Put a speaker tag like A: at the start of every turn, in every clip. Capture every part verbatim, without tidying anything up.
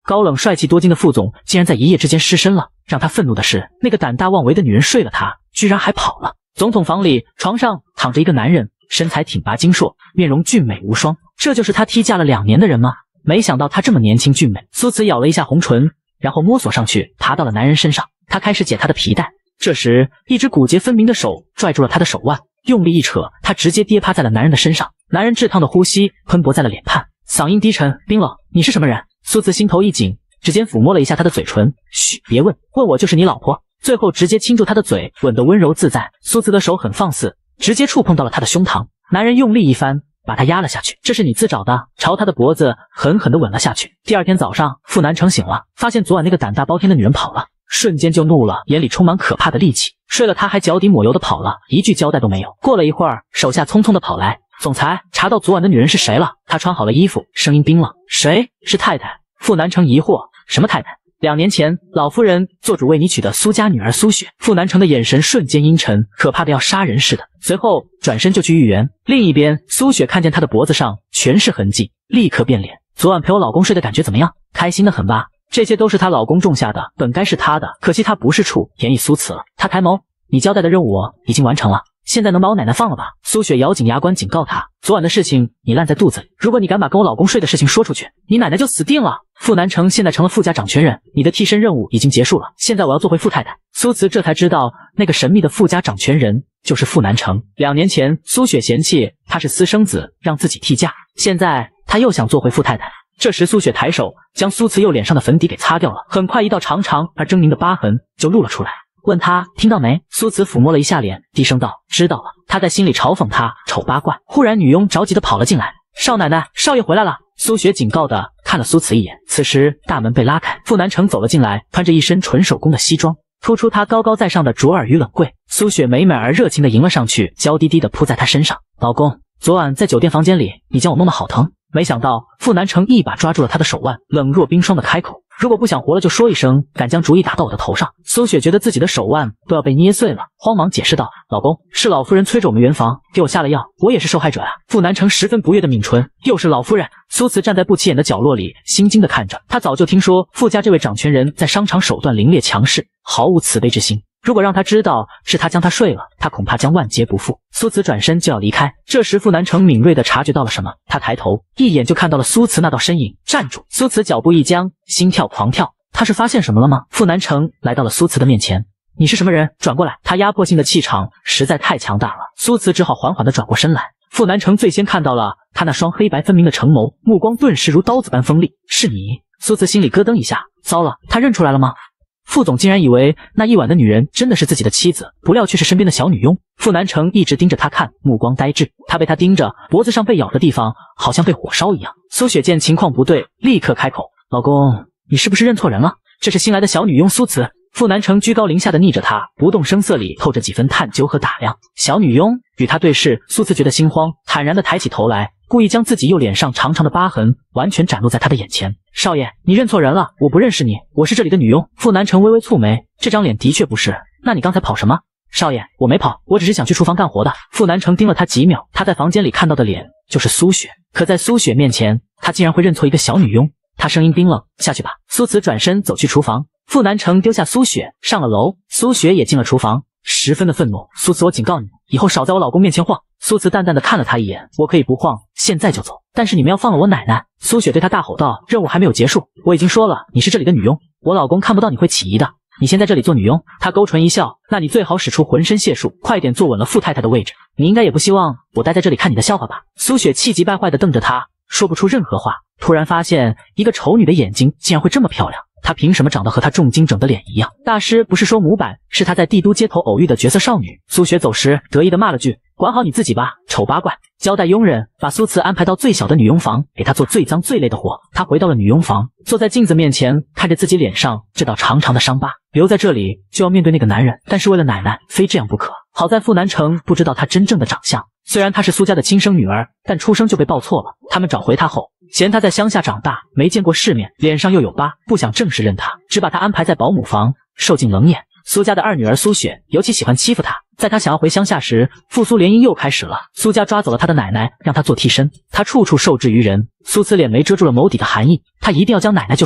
A: 高冷帅气多金的副总竟然在一夜之间失身了。让他愤怒的是，那个胆大妄为的女人睡了他，居然还跑了。总统房里，床上躺着一个男人，身材挺拔精硕，面容俊美无双。这就是他替嫁了两年的人吗？没想到他这么年轻俊美。苏慈咬了一下红唇，然后摸索上去，爬到了男人身上。他开始解他的皮带。这时，一只骨节分明的手拽住了他的手腕，用力一扯，他直接跌趴在了男人的身上。男人炙烫的呼吸喷薄在了脸畔，嗓音低沉冰冷：“你是什么人？”苏慈心头一紧，指尖抚摸了一下他的嘴唇：“嘘，别问，问我就是你老婆。”最后直接亲住他的嘴，吻得温柔自在。苏慈的手很放肆，直接触碰到了他的胸膛。男人用力一翻，把他压了下去。这是你自找的，朝他的脖子狠狠地吻了下去。第二天早上，傅南城醒了，发现昨晚那个胆大包天的女人跑了，瞬间就怒了，眼里充满可怕的戾气。睡了他还脚底抹油的跑了，一句交代都没有。过了一会儿，手下匆匆地跑来，总裁查到昨晚的女人是谁了。他穿好了衣服，声音冰冷：“谁？是太太。”傅南城疑惑：“什么太太？”两年前，老夫人做主为你娶的苏家女儿苏雪。傅南城的眼神瞬间阴沉，可怕的要杀人似的。随后转身就去御园。另一边，苏雪看见他的脖子上全是痕迹，立刻变脸。昨晚陪我老公睡的感觉怎么样？开心的很吧？这些都是她老公种下的，本该是她的，可惜她不是处，便宜苏慈了。他抬眸：“你交代的任务我已经完成了，现在能把我奶奶放了吧？”苏雪咬紧牙关警告他：“昨晚的事情你烂在肚子里，如果你敢把跟我老公睡的事情说出去，你奶奶就死定了。”傅南城现在成了傅家掌权人，你的替身任务已经结束了，现在我要做回傅太太。苏慈这才知道，那个神秘的傅家掌权人就是傅南城。两年前，苏雪嫌弃他是私生子，让自己替嫁，现在他又想做回傅太太。这时，苏雪抬手将苏慈右脸上的粉底给擦掉了，很快一道长长而狰狞的疤痕就露了出来。问他听到没？苏慈抚摸了一下脸，低声道：“知道了。”他在心里嘲讽他丑八怪。忽然，女佣着急地跑了进来：“少奶奶，少爷回来了！”苏雪警告地看了苏慈一眼。此时大门被拉开，傅南城走了进来，穿着一身纯手工的西装，突出他高高在上的卓尔与冷贵。苏雪美美而热情地迎了上去，娇滴滴地扑在他身上：“老公，昨晚在酒店房间里，你将我弄得好疼。”没想到傅南城一把抓住了他的手腕，冷若冰霜地开口：“如果不想活了就说一声，敢将主意打到我的头上。”苏雪觉得自己的手腕都要被捏碎了，慌忙解释道：“老公，是老夫人催着我们圆房，给我下了药，我也是受害者啊。”傅南城十分不悦地抿唇：“又是老夫人。”苏慈站在不起眼的角落里，心惊地看着。他早就听说傅家这位掌权人在商场手段凌冽强势，毫无慈悲之心。如果让他知道是他将他睡了，他恐怕将万劫不复。苏慈转身就要离开，这时傅南城敏锐地察觉到了什么，他抬头一眼就看到了苏慈那道身影。站住！苏慈脚步一僵，心跳狂跳。他是发现什么了吗？傅南城来到了苏慈的面前：“你是什么人？转过来！”他压迫性的气场实在太强大了，苏慈只好缓缓地转过身来。傅南城最先看到了他那双黑白分明的橙眸，目光顿时如刀子般锋利。“是你！”苏慈心里咯噔一下，糟了，他认出来了吗？傅总竟然以为那一晚的女人真的是自己的妻子，不料却是身边的小女佣。傅南城一直盯着他看，目光呆滞。他被他盯着，脖子上被咬的地方好像被火烧一样。苏雪见情况不对，立刻开口：“老公，你是不是认错人了？这是新来的小女佣苏慈。”傅南城居高临下的睨着他，不动声色里透着几分探究和打量。小女佣与他对视，苏慈觉得心慌，坦然地抬起头来，故意将自己右脸上长长的疤痕完全展露在他的眼前。“少爷，你认错人了，我不认识你，我是这里的女佣。”傅南城微微蹙眉，这张脸的确不是。那你刚才跑什么？少爷，我没跑，我只是想去厨房干活的。傅南城盯了他几秒，他在房间里看到的脸就是苏雪，可在苏雪面前，他竟然会认错一个小女佣。他声音冰冷：“下去吧。”苏慈转身走去厨房，傅南城丢下苏雪上了楼，苏雪也进了厨房，十分的愤怒：“苏慈，我警告你，以后少在我老公面前晃。”苏慈淡淡的看了他一眼：“我可以不晃，现在就走，但是你们要放了我奶奶。”苏雪对他大吼道：“任务还没有结束，我已经说了，你是这里的女佣，我老公看不到你会起疑的。你先在这里做女佣。”他勾唇一笑：“那你最好使出浑身解数，快点坐稳了傅太太的位置。你应该也不希望我待在这里看你的笑话吧？”苏雪气急败坏的瞪着他，说不出任何话。突然发现一个丑女的眼睛竟然会这么漂亮，她凭什么长得和她重金整的脸一样？大师不是说模板是她在帝都街头偶遇的绝色少女？苏雪走时得意的骂了句：“管好你自己吧，丑八怪！”交代佣人把苏慈安排到最小的女佣房，给她做最脏最累的活。她回到了女佣房，坐在镜子面前，看着自己脸上这道长长的伤疤，留在这里就要面对那个男人，但是为了奶奶，非这样不可。好在傅南城不知道她真正的长相，虽然她是苏家的亲生女儿，但出生就被抱错了。他们找回她后，嫌她在乡下长大，没见过世面，脸上又有疤，不想正式认她，只把她安排在保姆房，受尽冷眼。苏家的二女儿苏雪尤其喜欢欺负她，在她想要回乡下时，复苏联姻又开始了。苏家抓走了她的奶奶，让她做替身，她处处受制于人。苏慈脸眉遮住了眸底的寒意，她一定要将奶奶救出来，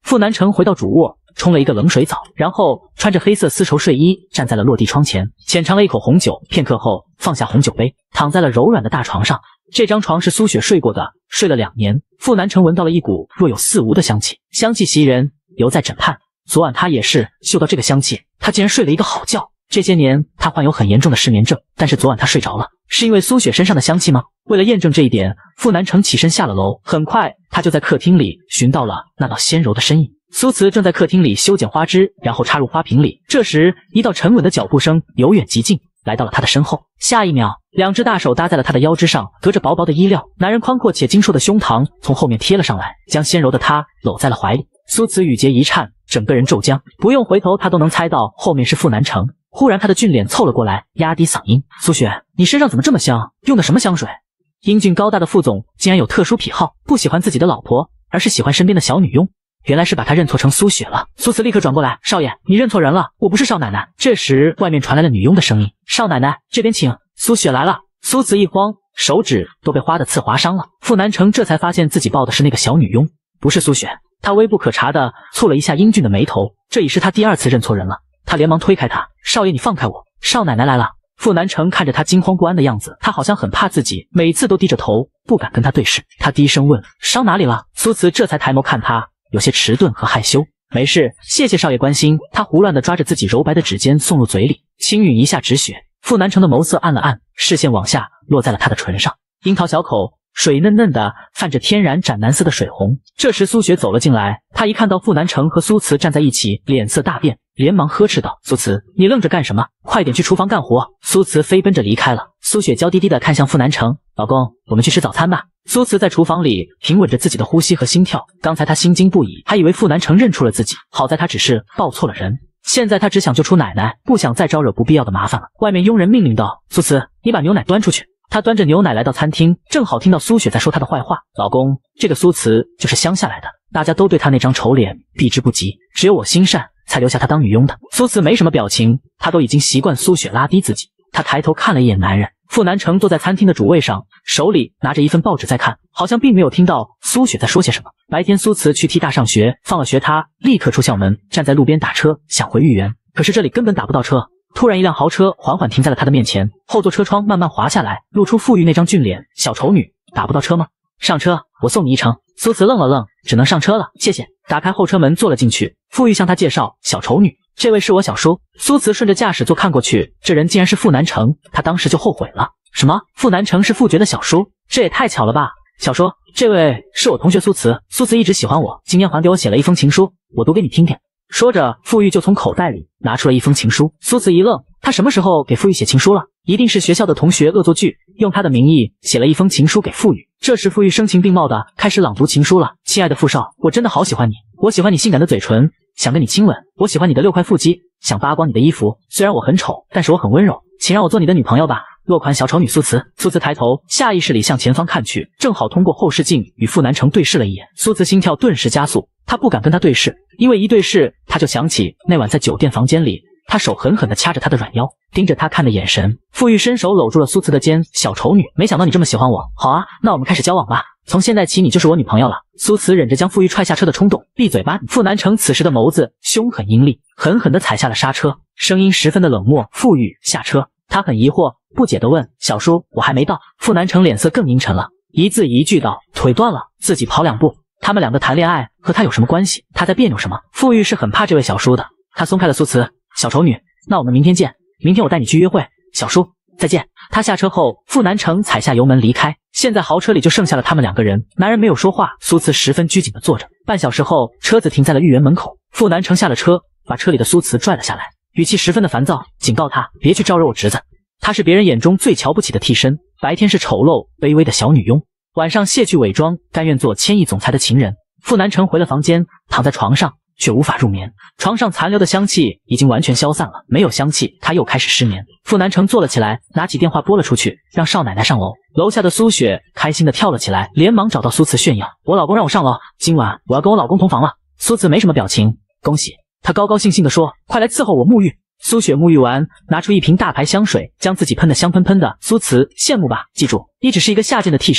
A: 傅南城回到主卧，冲了一个冷水澡，然后穿着黑色丝绸睡衣站在了落地窗前，浅尝了一口红酒，片刻后放下红酒杯，躺在了柔软的大床上。这张床是苏雪睡过的，睡了两年。傅南城闻到了一股若有似无的香气，香气袭人，犹在枕畔。昨晚他也是嗅到这个香气，他竟然睡了一个好觉。这些年他患有很严重的失眠症，但是昨晚他睡着了，是因为苏雪身上的香气吗？为了验证这一点，傅南城起身下了楼，很快他就在客厅里寻到了那道纤柔的身影。苏慈正在客厅里修剪花枝，然后插入花瓶里。这时，一道沉稳的脚步声由远及近，来到了他的身后。下一秒，两只大手搭在了他的腰之上，隔着薄薄的衣料，男人宽阔且精硕的胸膛从后面贴了上来，将纤柔的他搂在了怀里。苏慈语结一颤，整个人骤僵，不用回头，他都能猜到后面是傅南城。忽然，他的俊脸凑了过来，压低嗓音：“苏雪，你身上怎么这么香？用的什么香水？”英俊高大的傅总竟然有特殊癖好，不喜欢自己的老婆，而是喜欢身边的小女佣。原来是把他认错成苏雪了。苏慈立刻转过来：“少爷，你认错人了，我不是少奶奶。”这时，外面传来了女佣的声音：“少奶奶，这边请，苏雪来了。”苏慈一慌，手指都被花的刺划伤了。傅南城这才发现自己抱的是那个小女佣，不是苏雪。他微不可察地蹙了一下英俊的眉头，这已是他第二次认错人了。他连忙推开他：“少爷，你放开我，少奶奶来了。”傅南城看着他惊慌不安的样子，他好像很怕自己，每次都低着头，不敢跟他对视。他低声问：“伤哪里了？”苏慈这才抬眸看他，有些迟钝和害羞。“没事，谢谢少爷关心。”他胡乱地抓着自己柔白的指尖送入嘴里，轻吮一下止血。傅南城的眸色暗了暗，视线往下落在了他的唇上，樱桃小口水嫩嫩的，泛着天然斩蓝色的水红。这时苏雪走了进来，她一看到傅南城和苏慈站在一起，脸色大变，连忙呵斥道：“苏慈，你愣着干什么？快点去厨房干活！”苏慈飞奔着离开了。苏雪娇滴滴的看向傅南城：“老公，我们去吃早餐吧。”苏慈在厨房里平稳着自己的呼吸和心跳，刚才他心惊不已，还以为傅南城认出了自己，好在他只是报错了人。现在他只想救出奶奶，不想再招惹不必要的麻烦了。外面佣人命令道：“苏慈，你把牛奶端出去。”他端着牛奶来到餐厅，正好听到苏雪在说他的坏话：“老公，这个苏慈就是乡下来的，大家都对他那张丑脸避之不及，只有我心善，才留下他当女佣的。”苏慈没什么表情，他都已经习惯苏雪拉低自己。他抬头看了一眼男人，傅南城坐在餐厅的主位上，手里拿着一份报纸在看，好像并没有听到苏雪在说些什么。白天苏慈去替大上学，放了学他立刻出校门，站在路边打车，想回豫园，可是这里根本打不到车。突然一辆豪车缓缓停在了他的面前，后座车窗慢慢滑下来，露出傅玉那张俊脸。小丑女，打不到车吗？上车，我送你一程。苏慈愣了愣，只能上车了，谢谢。打开后车门坐了进去，傅玉向他介绍：“小丑女，这位是我小叔。”苏慈顺着驾驶座看过去，这人竟然是傅南城，他当时就后悔了。什么？傅南城是傅觉的小叔？这也太巧了吧！小叔，这位是我同学苏慈，苏慈一直喜欢我，今天还给我写了一封情书，我读给你听听。说着，傅玉就从口袋里拿出了一封情书。苏慈一愣，他什么时候给傅玉写情书了？一定是学校的同学恶作剧，用他的名义写了一封情书给傅玉。这时傅玉声情并茂的开始朗读情书了：“亲爱的傅少，我真的好喜欢你，我喜欢你性感的嘴唇，想跟你亲吻，我喜欢你的六块腹肌，想扒光你的衣服，虽然我很丑，但是我很温柔，请让我做你的女朋友吧。”落款小丑女苏慈。苏慈抬头，下意识里向前方看去，正好通过后视镜与傅南城对视了一眼。苏慈心跳顿时加速，他不敢跟他对视，因为一对视他就想起那晚在酒店房间里，他手狠狠地掐着他的软腰，盯着他看的眼神。傅玉伸手搂住了苏慈的肩：“小丑女，没想到你这么喜欢我。好啊，那我们开始交往吧，从现在起你就是我女朋友了。”苏慈忍着将傅玉踹下车的冲动，闭嘴吧！傅南城此时的眸子凶狠阴厉，狠狠地踩下了刹车，声音十分的冷漠：“傅玉，下车。”他很疑惑，不解地问：“小叔，我还没到。”傅南城脸色更阴沉了，一字一句道：“腿断了，自己跑两步。他们两个谈恋爱和他有什么关系？他在别扭什么？”傅玉是很怕这位小叔的，他松开了苏慈：“小丑女，那我们明天见，明天我带你去约会。小叔，再见。”他下车后，傅南城踩下油门离开。现在豪车里就剩下了他们两个人，男人没有说话，苏慈十分拘谨地坐着。半小时后，车子停在了豫园门口，傅南城下了车，把车里的苏慈拽了下来，语气十分的烦躁，警告他别去招惹我侄子。她是别人眼中最瞧不起的替身，白天是丑陋卑微的小女佣，晚上卸去伪装，甘愿做千亿总裁的情人。傅南城回了房间，躺在床上却无法入眠，床上残留的香气已经完全消散了，没有香气，他又开始失眠。傅南城坐了起来，拿起电话拨了出去，让少奶奶上楼。楼下的苏雪开心的跳了起来，连忙找到苏慈炫耀：“我老公让我上楼，今晚我要跟我老公同房了。”苏慈没什么表情，恭喜。他高高兴兴地说：“快来伺候我沐浴。”苏雪沐浴完，拿出一瓶大牌香水，将自己喷得香喷喷的。苏慈，羡慕吧？记住，你只是一个下贱的替身，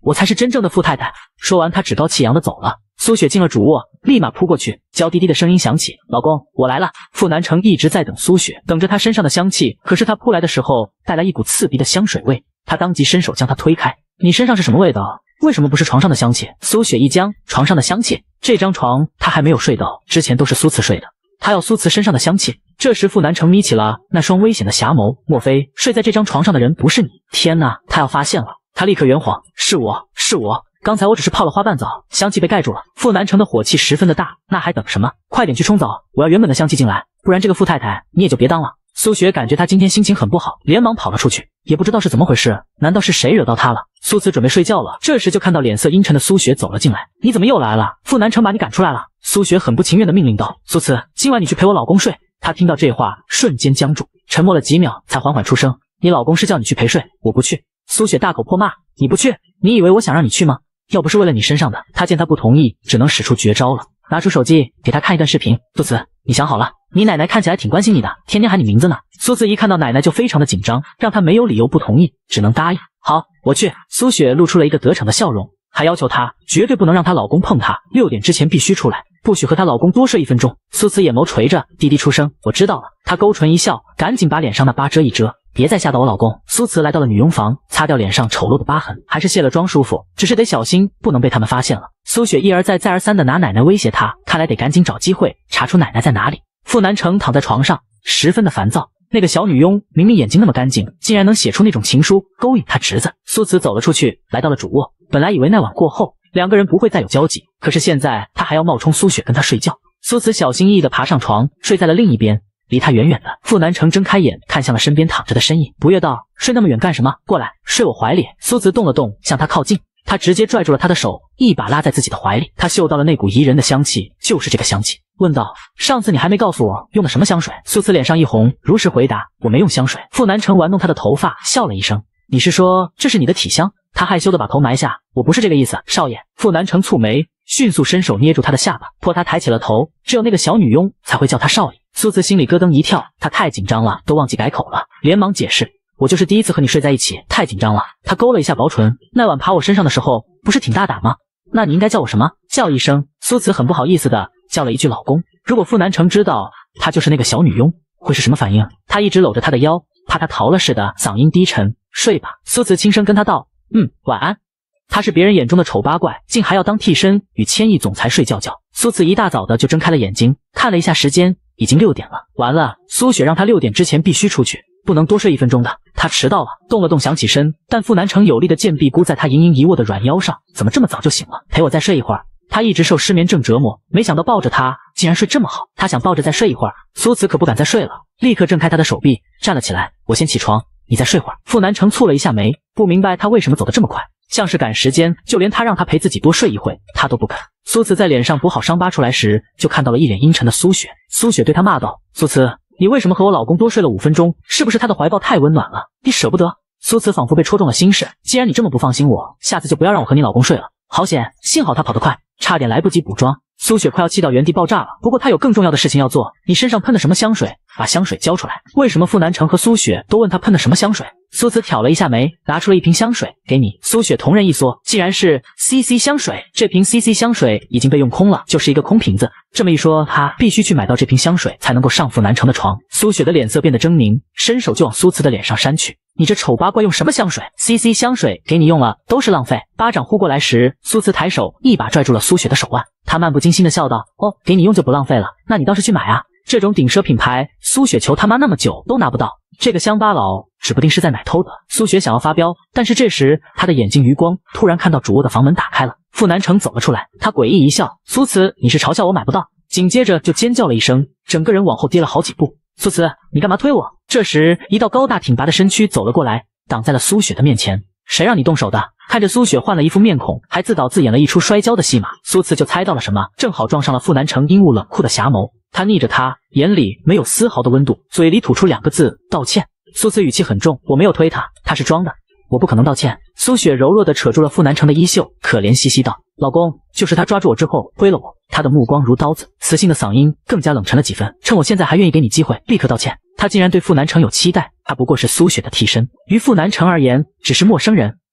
A: 我才是真正的傅太太。说完，他趾高气扬的走了。苏雪进了主卧，立马扑过去，娇滴滴的声音响起：“老公，我来了。”傅南城一直在等苏雪，等着她身上的香气，可是她扑来的时候带来一股刺鼻的香水味，他当即伸手将她推开：“你身上是什么味道？为什么不是床上的香气？”苏雪一僵，床上的香气？这张床他还没有睡到，之前都是苏慈睡的，他要苏慈身上的香气。这时傅南城眯起了那双危险的侠眸，莫非睡在这张床上的人不是你？天哪，他要发现了！他立刻圆谎：“是我，是我。刚才我只是泡了花瓣澡，香气被盖住了。”傅南城的火气十分的大，那还等什么？快点去冲澡，我要原本的香气进来，不然这个傅太太你也就别当了。苏雪感觉他今天心情很不好，连忙跑了出去，也不知道是怎么回事，难道是谁惹到他了？苏慈准备睡觉了，这时就看到脸色阴沉的苏雪走了进来。你怎么又来了？傅南城把你赶出来了。苏雪很不情愿的命令道：“苏慈，今晚你去陪我老公睡。”他听到这话，瞬间僵住，沉默了几秒，才缓缓出声：“你老公是叫你去陪睡，我不去。”苏雪大口破骂：“你不去？你以为我想让你去吗？要不是为了你身上的。”他见他不同意，只能使出绝招了，拿出手机给他看一段视频。“苏慈，你想好了？你奶奶看起来挺关心你的，天天喊你名字呢。”苏慈一看到奶奶就非常的紧张，让他没有理由不同意，只能答应。好，我去。苏雪露出了一个得逞的笑容，还要求她绝对不能让她老公碰她，六点之前必须出来，不许和她老公多睡一分钟。苏慈眼眸垂着，低低出声：“我知道了。”她勾唇一笑，赶紧把脸上的疤遮一遮，别再吓到我老公。苏慈来到了女佣房，擦掉脸上丑陋的疤痕，还是卸了妆舒服，只是得小心，不能被他们发现了。苏雪一而再再而三的拿奶奶威胁她，看来得赶紧找机会查出奶奶在哪里。傅南城躺在床上，十分的烦躁。那个小女佣明明眼睛那么干净，竟然能写出那种情书勾引他侄子。苏慈走了出去，来到了主卧。本来以为那晚过后两个人不会再有交集，可是现在他还要冒充苏雪跟他睡觉。苏慈小心翼翼地爬上床，睡在了另一边，离他远远的。傅南城睁开眼，看向了身边躺着的身影，不悦道：“睡那么远干什么？过来，睡我怀里。”苏慈动了动，向他靠近。他直接拽住了他的手，一把拉在自己的怀里。他嗅到了那股宜人的香气，就是这个香气，问道：“上次你还没告诉我用的什么香水？”苏慈脸上一红，如实回答：“我没用香水。”傅南城玩弄他的头发，笑了一声：“你是说这是你的体香？”他害羞的把头埋下：“我不是这个意思，少爷。”傅南城蹙眉，迅速伸手捏住他的下巴，迫他抬起了头。只有那个小女佣才会叫他少爷。苏慈心里咯噔一跳，他太紧张了，都忘记改口了，连忙解释：“我就是第一次和你睡在一起，太紧张了。”他勾了一下薄唇：“那晚爬我身上的时候，不是挺大胆吗？那你应该叫我什么？”叫一声。苏慈很不好意思的叫了一句老公。如果傅南城知道他就是那个小女佣，会是什么反应？他一直搂着她的腰，怕她逃了似的，嗓音低沉：“睡吧。”苏慈轻声跟他道：“嗯，晚安。”他是别人眼中的丑八怪，竟还要当替身与千亿总裁睡觉觉。苏慈一大早的就睁开了眼睛，看了一下时间，已经六点了。完了，苏雪让他六点之前必须出去，不能多睡一分钟的。他迟到了，动了动想起身，但傅南城有力的剑臂箍在他盈盈一握的软腰上，怎么这么早就醒了？陪我再睡一会儿。他一直受失眠症折磨，没想到抱着他竟然睡这么好。他想抱着再睡一会儿，苏慈可不敢再睡了，立刻挣开他的手臂，站了起来：“我先起床，你再睡会儿。”傅南城蹙了一下眉，不明白他为什么走得这么快，像是赶时间，就连他让他陪自己多睡一会，他都不肯。苏慈在脸上补好伤疤出来时，就看到了一脸阴沉的苏雪。苏雪对他骂道：“苏慈，你为什么和我老公多睡了五分钟？是不是他的怀抱太温暖了，你舍不得？”苏慈仿佛被戳中了心事，既然你这么不放心我，下次就不要让我和你老公睡了。好险，幸好他跑得快，差点来不及补妆。苏雪快要气到原地爆炸了，不过她有更重要的事情要做。你身上喷的什么香水？把香水交出来。为什么傅南城和苏雪都问他喷的什么香水？苏慈挑了一下眉，拿出了一瓶香水，给你。苏雪瞳仁一缩，竟然是 C C 香水。这瓶 C C 香水已经被用空了，就是一个空瓶子。这么一说，他必须去买到这瓶香水，才能够上傅南城的床。苏雪的脸色变得狰狞，伸手就往苏慈的脸上扇去。你这丑八怪用什么香水 ？C C 香水给你用了，都是浪费。巴掌呼过来时，苏慈抬手一把拽住了苏雪的手腕，他漫不经心的笑道：“哦，给你用就不浪费了，那你倒是去买啊！这种顶奢品牌，苏雪求他妈那么久都拿不到，这个乡巴佬指不定是在哪偷的。”苏雪想要发飙，但是这时他的眼睛余光突然看到主卧的房门打开了，傅南城走了出来，他诡异一笑：“苏慈，你是嘲笑我买不到？”紧接着就尖叫了一声，整个人往后跌了好几步。苏慈，你干嘛推我？这时一道高大挺拔的身躯走了过来，挡在了苏雪的面前。谁让你动手的？看着苏雪换了一副面孔，还自导自演了一出摔跤的戏码，苏慈就猜到了什么，正好撞上了傅南城阴雾冷酷的侠眸。他睨着他，眼里没有丝毫的温度，嘴里吐出两个字：道歉。苏慈语气很重：“我没有推他，他是装的，我不可能道歉。”苏雪柔弱地扯住了傅南城的衣袖，可怜兮兮道：“老公，就是他抓住我之后推了我。”他的目光如刀子，磁性的嗓音更加冷沉了几分：“趁我现在还愿意给你机会，立刻道歉。”他竟然对傅南城有期待，他不过是苏雪的替身，于傅南城而言只是陌生人，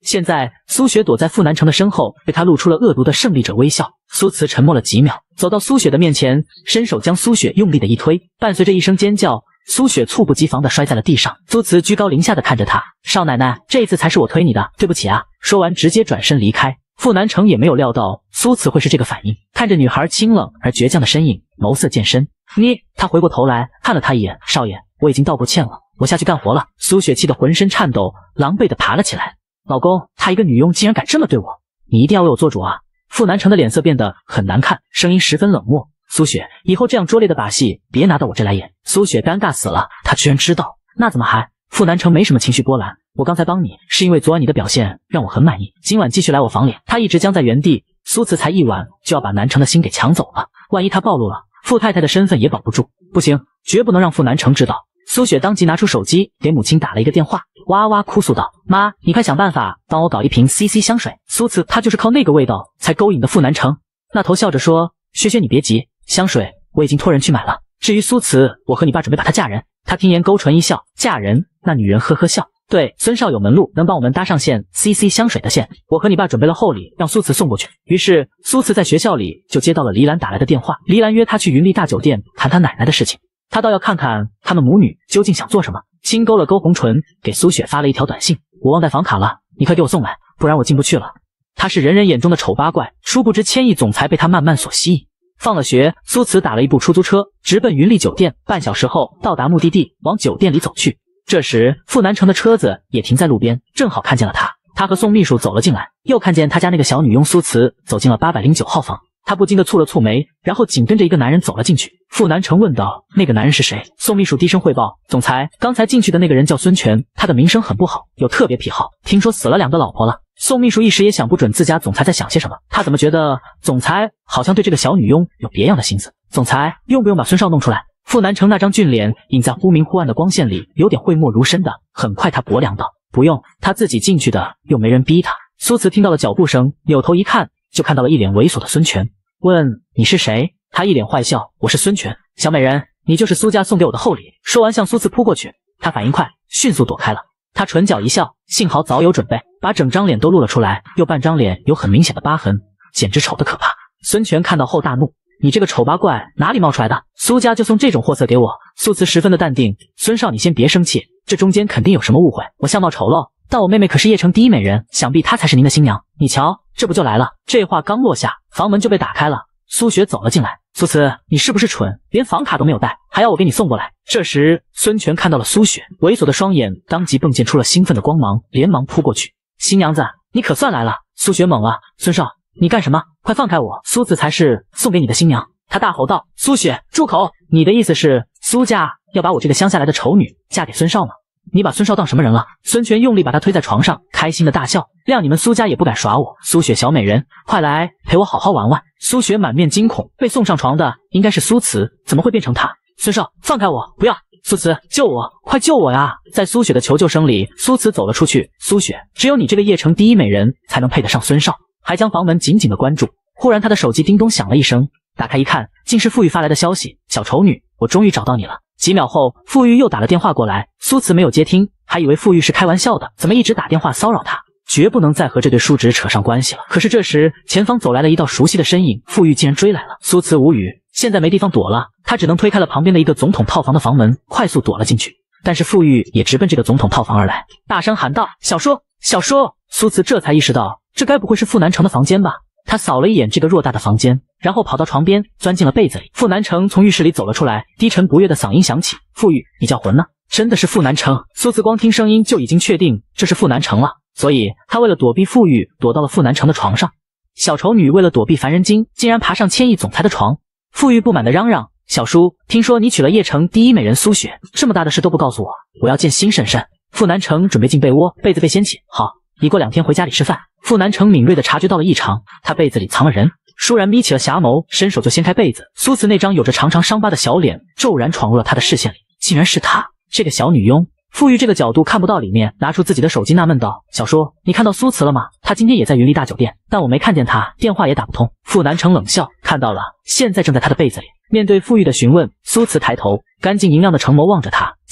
A: 现在苏雪躲在傅南城的身后，对他露出了恶毒的胜利者微笑。苏慈沉默了几秒，走到苏雪的面前，伸手将苏雪用力的一推，伴随着一声尖叫，苏雪猝不及防地摔在了地上。苏慈居高临下的看着他，少奶奶，这一次才是我推你的，对不起啊。说完直接转身离开。傅南城也没有料到苏慈会是这个反应，看着女孩清冷而倔强的身影，眸色渐深。你，他回过头来看了他一眼，少爷，我已经道过歉了，我下去干活了。苏雪气得浑身颤抖，狼狈地爬了起来。老公，她一个女佣竟然敢这么对我，你一定要为我做主啊！傅南城的脸色变得很难看，声音十分冷漠。苏雪，以后这样拙劣的把戏别拿到我这来演。苏雪尴尬死了，她居然知道，那怎么还？傅南城没什么情绪波澜，我刚才帮你是因为昨晚你的表现让我很满意，今晚继续来我房里。他一直僵在原地，苏慈才一晚就要把南城的心给抢走了，万一他暴露了，傅太太的身份也保不住。不行，绝不能让傅南城知道。苏雪当即拿出手机给母亲打了一个电话，哇哇哭诉道，妈，你快想办法帮我搞一瓶 C C 香水。苏慈他就是靠那个味道才勾引的傅南城。那头笑着说，雪雪你别急，香水我已经托人去买了，至于苏慈，我和你爸准备把她嫁人。他听言勾唇一笑，嫁人？那女人呵呵笑，对，孙少有门路，能帮我们搭上线 C C 香水的线，我和你爸准备了厚礼，让苏慈送过去。于是苏慈在学校里就接到了黎兰打来的电话，黎兰约他去云丽大酒店谈他奶奶的事情，他倒要看看他们母女究竟想做什么。轻勾了勾红唇，给苏雪发了一条短信，我忘带房卡了，你快给我送来，不然我进不去了。他是人人眼中的丑八怪，殊不知千亿总裁被他慢慢所吸引。放了学，苏慈打了一部出租车，直奔云丽酒店。半小时后到达目的地，往酒店里走去。这时，傅南城的车子也停在路边，正好看见了他。他和宋秘书走了进来，又看见他家那个小女佣苏慈走进了八百零九号房。他不禁的蹙了蹙眉，然后紧跟着一个男人走了进去。傅南城问道：“那个男人是谁？”宋秘书低声汇报：“总裁，刚才进去的那个人叫孙权，他的名声很不好，有特别癖好，听说死了两个老婆了。”宋秘书一时也想不准自家总裁在想些什么，他怎么觉得总裁好像对这个小女佣有别样的心思？总裁，用不用把孙少弄出来？傅南城那张俊脸隐在忽明忽暗的光线里，有点讳莫如深的。很快他薄凉道：“不用，他自己进去的，又没人逼他。”苏慈听到了脚步声，扭头一看，就看到了一脸猥琐的孙权，问：“你是谁？”他一脸坏笑：“我是孙权，小美人，你就是苏家送给我的厚礼。”说完向苏慈扑过去，他反应快，迅速躲开了。他唇角一笑，幸好早有准备，把整张脸都露了出来，右半张脸有很明显的疤痕，简直丑得可怕。孙权看到后大怒：“你这个丑八怪哪里冒出来的？苏家就送这种货色给我？”苏慈十分的淡定：“孙少，你先别生气，这中间肯定有什么误会。我相貌丑陋，但我妹妹可是邺城第一美人，想必她才是您的新娘。你瞧，这不就来了。”这话刚落下，房门就被打开了，苏雪走了进来。苏慈，你是不是蠢，连房卡都没有带，还要我给你送过来？这时孙权看到了苏雪，猥琐的双眼当即迸溅出了兴奋的光芒，连忙扑过去：“新娘子，你可算来了！”苏雪懵了：“孙少，你干什么？快放开我！苏慈才是送给你的新娘。”他大吼道：“苏雪，住口！你的意思是苏家要把我这个乡下来的丑女嫁给孙少吗？你把孙少当什么人了？”孙权用力把他推在床上，开心的大笑：“谅你们苏家也不敢耍我。苏雪小美人，快来陪我好好玩玩。”苏雪满面惊恐，被送上床的应该是苏慈，怎么会变成他？孙少，放开我，不要！苏慈，救我，快救我呀！在苏雪的求救声里，苏慈走了出去。苏雪，只有你这个邺城第一美人才能配得上孙少，还将房门紧紧的关住。忽然他的手机叮咚响了一声，打开一看，竟是傅玉发来的消息：“小丑女，我终于找到你了。”几秒后，傅玉又打了电话过来，苏慈没有接听，还以为傅玉是开玩笑的，怎么一直打电话骚扰他？绝不能再和这对叔侄扯上关系了。可是这时，前方走来了一道熟悉的身影，傅玉竟然追来了。苏慈无语，现在没地方躲了，他只能推开了旁边的一个总统套房的房门，快速躲了进去。但是傅玉也直奔这个总统套房而来，大声喊道：“小叔，小叔！”苏慈这才意识到，这该不会是傅南城的房间吧？他扫了一眼这个偌大的房间，然后跑到床边，钻进了被子里。傅南城从浴室里走了出来，低沉不悦的嗓音响起：“傅玉，你叫魂呢？”真的是傅南城。苏慈光听声音就已经确定这是傅南城了，所以他为了躲避傅玉，躲到了傅南城的床上。小丑女为了躲避凡人精，竟然爬上千亿总裁的床。傅玉不满地嚷嚷：“小叔，听说你娶了邺城第一美人苏雪，这么大的事都不告诉我，我要见新婶婶。”傅南城准备进被窝，被子被掀起。好，你过两天回家里吃饭。傅南城敏锐地察觉到了异常，他被子里藏了人，倏然眯起了霞眸，伸手就掀开被子。苏慈那张有着长长伤疤的小脸骤然闯入了他的视线里，竟然是他，这个小女佣。傅玉这个角度看不到里面，拿出自己的手机纳闷道：“小叔，你看到苏慈了吗？他今天也在云丽大酒店，但我没看见他，电话也打不通。”傅南城冷笑：“看到了，现在正在他的被子里。”面对傅玉的询问，苏慈抬头，干净银亮的橙眸望着他，亲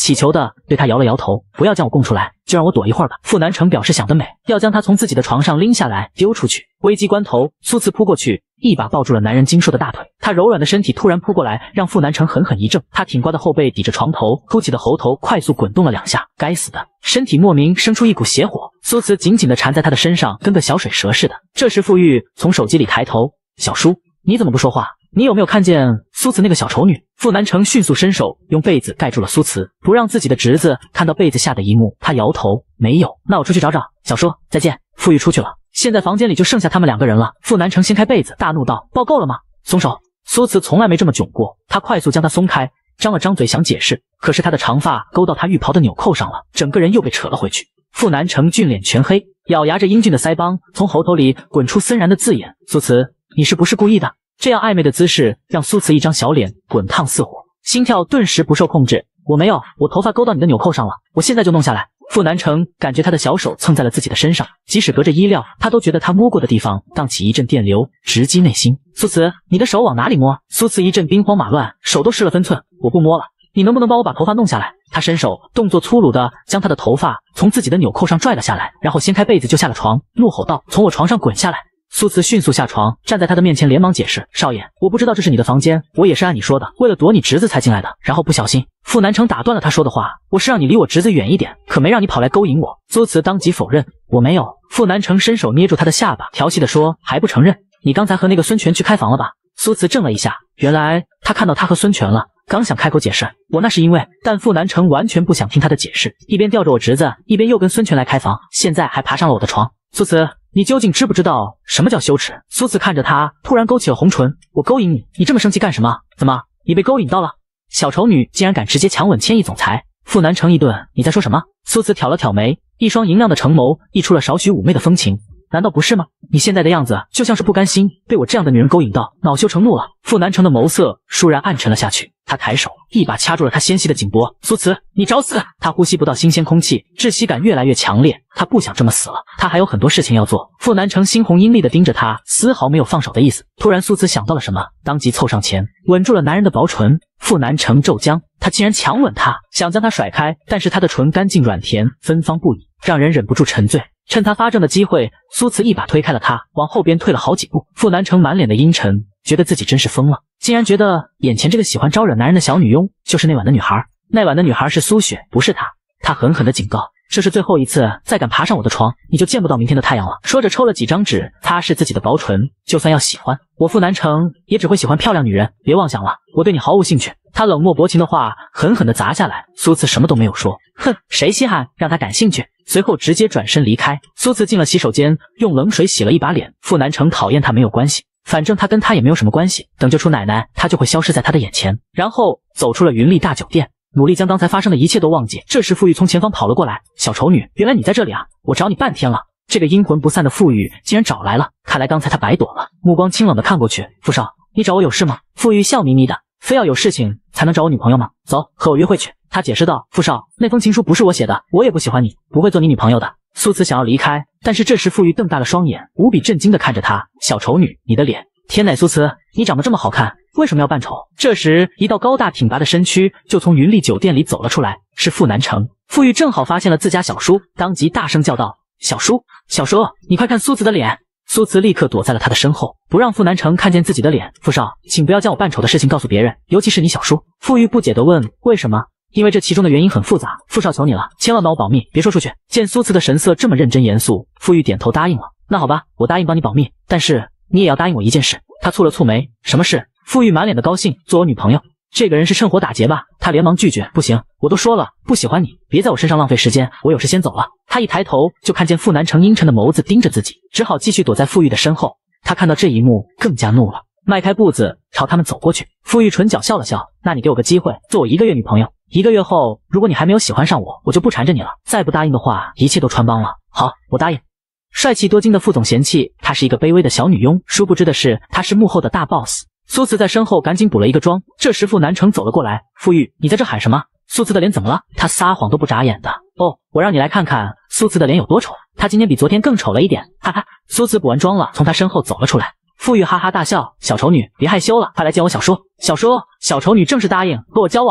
A: 乞求的对他摇了摇头，不要将我供出来，就让我躲一会儿吧。傅南城表示想得美，要将他从自己的床上拎下来丢出去。危机关头，苏慈扑过去，一把抱住了男人精硕的大腿，他柔软的身体突然扑过来，让傅南城狠狠一怔，他挺刮的后背抵着床头，凸起的喉头快速滚动了两下，该死的，身体莫名生出一股邪火。苏慈紧紧地缠在他的身上，跟个小水蛇似的。这时傅玉从手机里抬头，小叔，你怎么不说话？你有没有看见苏慈那个小丑女？傅南城迅速伸手用被子盖住了苏慈，不让自己的侄子看到被子下的一幕。他摇头，没有。那我出去找找。小叔，再见。傅玉出去了，现在房间里就剩下他们两个人了。傅南城掀开被子，大怒道：抱够了吗？松手！苏慈从来没这么囧过，他快速将他松开，张了张嘴想解释，可是他的长发勾到他浴袍的纽扣上了，整个人又被扯了回去。傅南城俊脸全黑，咬牙着英俊的腮帮，从喉头里滚出森然的字眼：苏慈，你是不是故意的？这样暧昧的姿势让苏慈一张小脸滚烫似火，心跳顿时不受控制。我没有，我头发勾到你的纽扣上了，我现在就弄下来。傅南城感觉他的小手蹭在了自己的身上，即使隔着衣料，他都觉得他摸过的地方荡起一阵电流，直击内心。苏慈，你的手往哪里摸？苏慈一阵兵荒马乱，手都失了分寸。我不摸了，你能不能帮我把头发弄下来？他伸手，动作粗鲁的将他的头发从自己的纽扣上拽了下来，然后掀开被子就下了床，怒吼道：从我床上滚下来！苏慈迅速下床，站在他的面前，连忙解释：少爷，我不知道这是你的房间，我也是按你说的，为了躲你侄子才进来的，然后不小心。傅南城打断了他说的话：我是让你离我侄子远一点，可没让你跑来勾引我。苏慈当即否认：我没有。傅南城伸手捏住他的下巴，调戏地说：还不承认？你刚才和那个孙权去开房了吧？苏慈怔了一下，原来他看到他和孙权了，刚想开口解释，我那是因为……但傅南城完全不想听他的解释，一边吊着我侄子，一边又跟孙权来开房，现在还爬上了我的床。苏慈，你究竟知不知道什么叫羞耻？苏慈看着他，突然勾起了红唇。我勾引你，你这么生气干什么？怎么，你被勾引到了？小丑女竟然敢直接强吻千亿总裁！傅南城一顿，你在说什么？苏慈挑了挑眉，一双银亮的橙眸溢出了少许妩媚的风情。难道不是吗？你现在的样子就像是不甘心被我这样的女人勾引到，恼羞成怒了。傅南城的眸色倏然暗沉了下去，他抬手一把掐住了他纤细的颈脖。苏慈，你找死！他呼吸不到新鲜空气，窒息感越来越强烈，他不想这么死了，他还有很多事情要做。傅南城猩红阴厉地盯着他，丝毫没有放手的意思。突然苏慈想到了什么，当即凑上前吻住了男人的薄唇。傅南城骤僵，他竟然强吻他，想将他甩开，但是他的唇干净软甜，芬芳不已，让人忍不住沉醉。趁他发怔的机会，苏慈一把推开了他，往后边退了好几步。傅南城满脸的阴沉，觉得自己真是疯了，竟然觉得眼前这个喜欢招惹男人的小女佣就是那晚的女孩。那晚的女孩是苏雪，不是他。他狠狠地警告，这是最后一次，再敢爬上我的床，你就见不到明天的太阳了。说着抽了几张纸，擦拭自己的薄唇。就算要喜欢我，傅南城也只会喜欢漂亮女人，别妄想了，我对你毫无兴趣。他冷漠薄情的话狠狠地砸下来，苏慈什么都没有说。哼，谁稀罕让他感兴趣？随后直接转身离开。苏慈进了洗手间，用冷水洗了一把脸。傅南城讨厌他没有关系，反正他跟他也没有什么关系，等救出奶奶，他就会消失在他的眼前。然后走出了云丽大酒店，努力将刚才发生的一切都忘记。这时傅玉从前方跑了过来：小丑女，原来你在这里啊，我找你半天了。这个阴魂不散的傅玉竟然找来了，看来刚才他白躲了。目光清冷的看过去，傅少，你找我有事吗？傅玉笑眯眯的，非要有事情才能找我女朋友吗？走，和我约会去。他解释道：傅少，那封情书不是我写的，我也不喜欢你，不会做你女朋友的。苏慈想要离开，但是这时傅玉瞪大了双眼，无比震惊地看着他：小丑女，你的脸！天乃苏慈，你长得这么好看，为什么要扮丑？这时一道高大挺拔的身躯就从云丽酒店里走了出来，是傅南城。傅玉正好发现了自家小叔，当即大声叫道：小叔，小叔，你快看苏慈的脸！苏慈立刻躲在了他的身后，不让傅南城看见自己的脸。傅少，请不要将我扮丑的事情告诉别人，尤其是你小叔。傅玉不解地问：为什么？因为这其中的原因很复杂，傅少求你了，千万帮我保密，别说出去。见苏慈的神色这么认真严肃，傅玉点头答应了。那好吧，我答应帮你保密，但是你也要答应我一件事。他蹙了蹙眉，什么事？傅玉满脸的高兴，做我女朋友。这个人是趁火打劫吧？他连忙拒绝，不行，我都说了不喜欢你，别在我身上浪费时间，我有事先走了。他一抬头就看见傅南城阴沉的眸子盯着自己，只好继续躲在傅玉的身后。他看到这一幕更加怒了，迈开步子朝他们走过去。傅玉唇角笑了笑，那你给我个机会，做我一个月女朋友。一个月后，如果你还没有喜欢上我，我就不缠着你了。再不答应的话，一切都穿帮了。好，我答应。帅气多金的傅总嫌弃她是一个卑微的小女佣，殊不知的是她是幕后的大 boss。苏慈在身后赶紧补了一个妆。这时傅南城走了过来，傅玉，你在这喊什么？苏慈的脸怎么了？他撒谎都不眨眼的。哦，我让你来看看苏慈的脸有多丑，他今天比昨天更丑了一点，哈哈。苏慈补完妆了，从他身后走了出来。傅玉哈哈大笑，小丑女，别害羞了，快来见我小叔。小叔，小丑女正式答应和我交往了。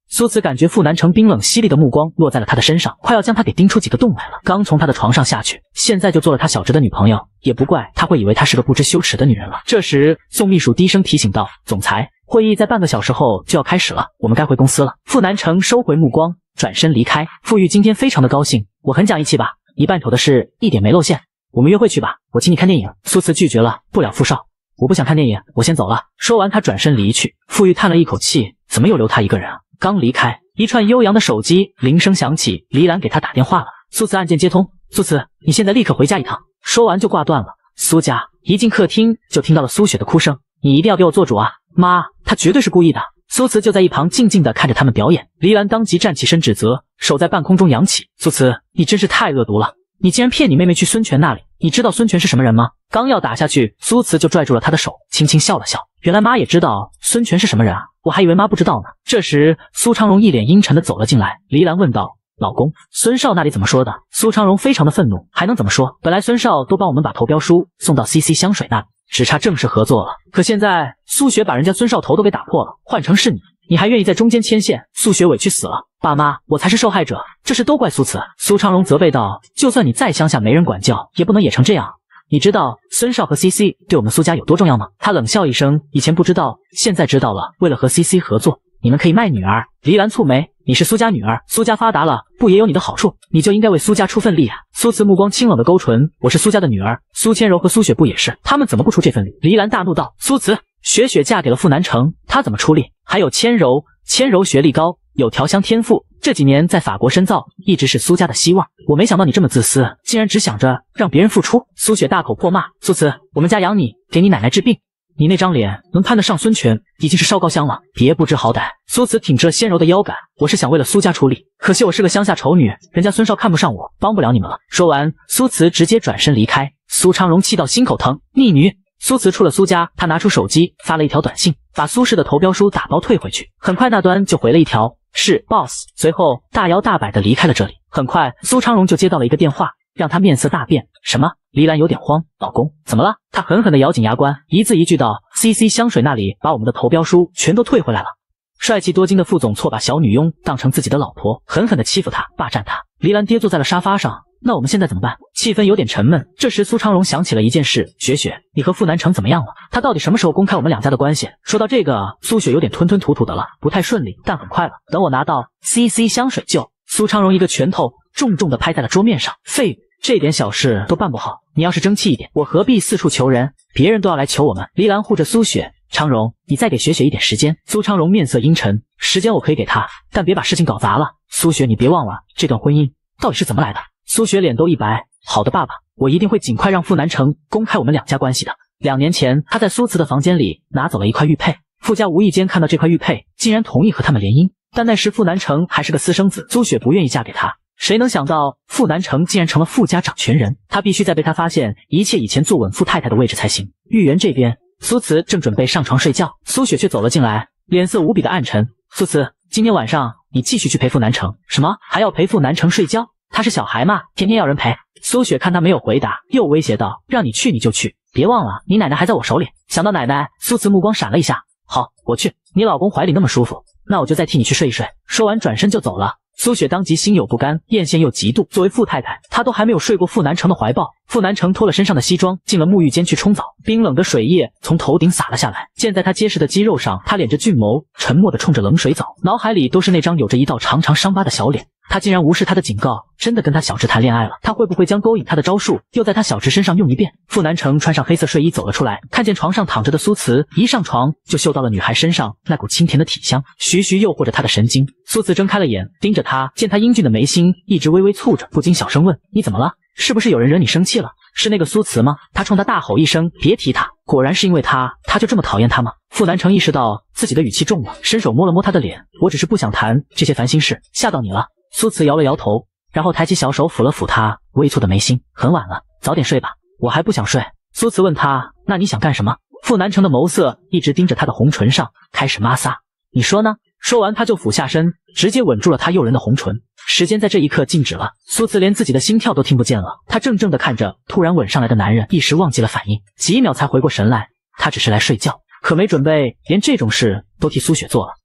A: 苏慈感觉傅南城冰冷犀利的目光落在了他的身上，快要将他给盯出几个洞来了。刚从他的床上下去，现在就做了他小侄的女朋友，也不怪他会以为她是个不知羞耻的女人了。这时，宋秘书低声提醒道：“总裁，会议在半个小时后就要开始了，我们该回公司了。”傅南城收回目光，转身离开。傅玉今天非常的高兴，我很讲义气吧？你办妥的事一点没露馅。我们约会去吧，我请你看电影。苏慈拒绝了，不了傅少，我不想看电影，我先走了。说完，他转身离去。傅玉叹了一口气，怎么又留他一个人啊？刚离开，一串悠扬的手机铃声响起，黎兰给他打电话了。苏慈按键接通，苏慈，你现在立刻回家一趟。说完就挂断了。苏家一进客厅就听到了苏雪的哭声，你一定要给我做主啊，妈，他绝对是故意的。苏慈就在一旁静静地看着他们表演。黎兰当即站起身指责，手在半空中扬起，苏慈，你真是太恶毒了，你竟然骗你妹妹去孙权那里，你知道孙权是什么人吗？刚要打下去，苏慈就拽住了他的手，轻轻笑了笑，原来妈也知道孙权是什么人啊，我还以为妈不知道呢。这时苏昌荣一脸阴沉地走了进来，黎兰问道，老公，孙少那里怎么说的？苏昌荣非常的愤怒，还能怎么说？本来孙少都帮我们把投标书送到 C C 香水那里，只差正式合作了，可现在苏雪把人家孙少头都给打破了，换成是你，你还愿意在中间牵线？苏雪委屈死了，爸妈，我才是受害者，这事都怪苏慈。苏昌荣责备道，就算你在乡下没人管教，也不能野成这样。你知道孙少和 C C 对我们苏家有多重要吗？他冷笑一声，以前不知道，现在知道了，为了和 C C 合作，你们可以卖女儿。黎兰蹙眉，你是苏家女儿，苏家发达了，不也有你的好处？你就应该为苏家出份力啊。苏慈目光清冷的勾唇，我是苏家的女儿，苏千柔和苏雪不也是？他们怎么不出这份力？黎兰大怒道，苏慈，雪雪嫁给了傅南城，她怎么出力？还有千柔，千柔学历高，有调香天赋，这几年在法国深造，一直是苏家的希望。我没想到你这么自私，竟然只想着让别人付出。苏雪大口破骂，苏慈，我们家养你，给你奶奶治病，你那张脸能攀得上孙权，已经是烧高香了，别不知好歹。苏慈挺直了纤柔的腰杆，我是想为了苏家出力，可惜我是个乡下丑女，人家孙少看不上我，帮不了你们了。说完，苏慈直接转身离开。苏昌荣气到心口疼，逆女。苏慈出了苏家，他拿出手机发了一条短信，把苏氏的投标书打包退回去。很快那端就回了一条，是 boss。随后大摇大摆地离开了这里。很快苏昌荣就接到了一个电话，让他面色大变。什么？黎兰有点慌，老公怎么了？他狠狠地咬紧牙关，一字一句道 C C 香水那里把我们的投标书全都退回来了。帅气多金的副总错把小女佣当成自己的老婆，狠狠地欺负她，霸占她。黎兰跌坐在了沙发上，那我们现在怎么办？气氛有点沉闷。这时苏昌荣想起了一件事，雪雪，你和傅南城怎么样了？他到底什么时候公开我们两家的关系？说到这个，苏雪有点吞吞吐吐的了，不太顺利，但很快了。等我拿到 C C 香水就……苏昌荣一个拳头重重地拍在了桌面上，废物，这点小事都办不好，你要是争气一点，我何必四处求人？别人都要来求我们。黎兰护着苏雪，昌荣，你再给雪雪一点时间。苏昌荣面色阴沉，时间我可以给他，但别把事情搞砸了。苏雪，你别忘了这段婚姻到底是怎么来的？苏雪脸都一白，好的爸爸，我一定会尽快让傅南城公开我们两家关系的。两年前他在苏慈的房间里拿走了一块玉佩，傅家无意间看到这块玉佩，竟然同意和他们联姻，但那时傅南城还是个私生子，苏雪不愿意嫁给他。谁能想到傅南城竟然成了傅家掌权人，他必须在被他发现一切以前坐稳傅太太的位置才行。玉园这边，苏慈正准备上床睡觉，苏雪却走了进来，脸色无比的暗沉。苏慈，今天晚上你继续去陪傅南城。什么？还要陪傅南城睡觉？他是小孩嘛，天天要人陪。苏雪看他没有回答，又威胁道，让你去你就去，别忘了你奶奶还在我手里。想到奶奶，苏慈目光闪了一下，好，我去，你老公怀里那么舒服，那我就再替你去睡一睡。说完转身就走了。苏雪当即心有不甘，艳羡又嫉妒。作为傅太太，她都还没有睡过傅南城的怀抱。傅南城脱了身上的西装，进了沐浴间去冲澡，冰冷的水液从头顶洒了下来，溅在他结实的肌肉上。他敛着俊眸，沉默地冲着冷水澡，脑海里都是那张有着一道长长伤疤的小脸。他竟然无视他的警告，真的跟他小侄谈恋爱了。他会不会将勾引他的招数又在他小侄身上用一遍？傅南城穿上黑色睡衣走了出来，看见床上躺着的苏慈，一上床就嗅到了女孩身上那股清甜的体香，徐徐诱惑着他的神经。苏慈睁开了眼，盯着他，见他英俊的眉心一直微微蹙着，不禁小声问，你怎么了？是不是有人惹你生气了？是那个苏慈吗？他冲他大吼一声，别提他。果然是因为他，他就这么讨厌他吗？傅南城意识到自己的语气重了，伸手摸了摸他的脸，我只是不想谈这些烦心事，吓到你了。苏慈摇了摇头，然后抬起小手抚了抚他微蹙的眉心。很晚了，早点睡吧。我还不想睡。苏慈问他，那你想干什么？傅南城的眸色一直盯着他的红唇上，开始摩挲。你说呢？说完他就俯下身，直接吻住了他诱人的红唇。时间在这一刻静止了，苏慈连自己的心跳都听不见了。他怔怔地看着突然吻上来的男人，一时忘记了反应，几秒才回过神来。他只是来睡觉，可没准备连这种事都替苏雪做了。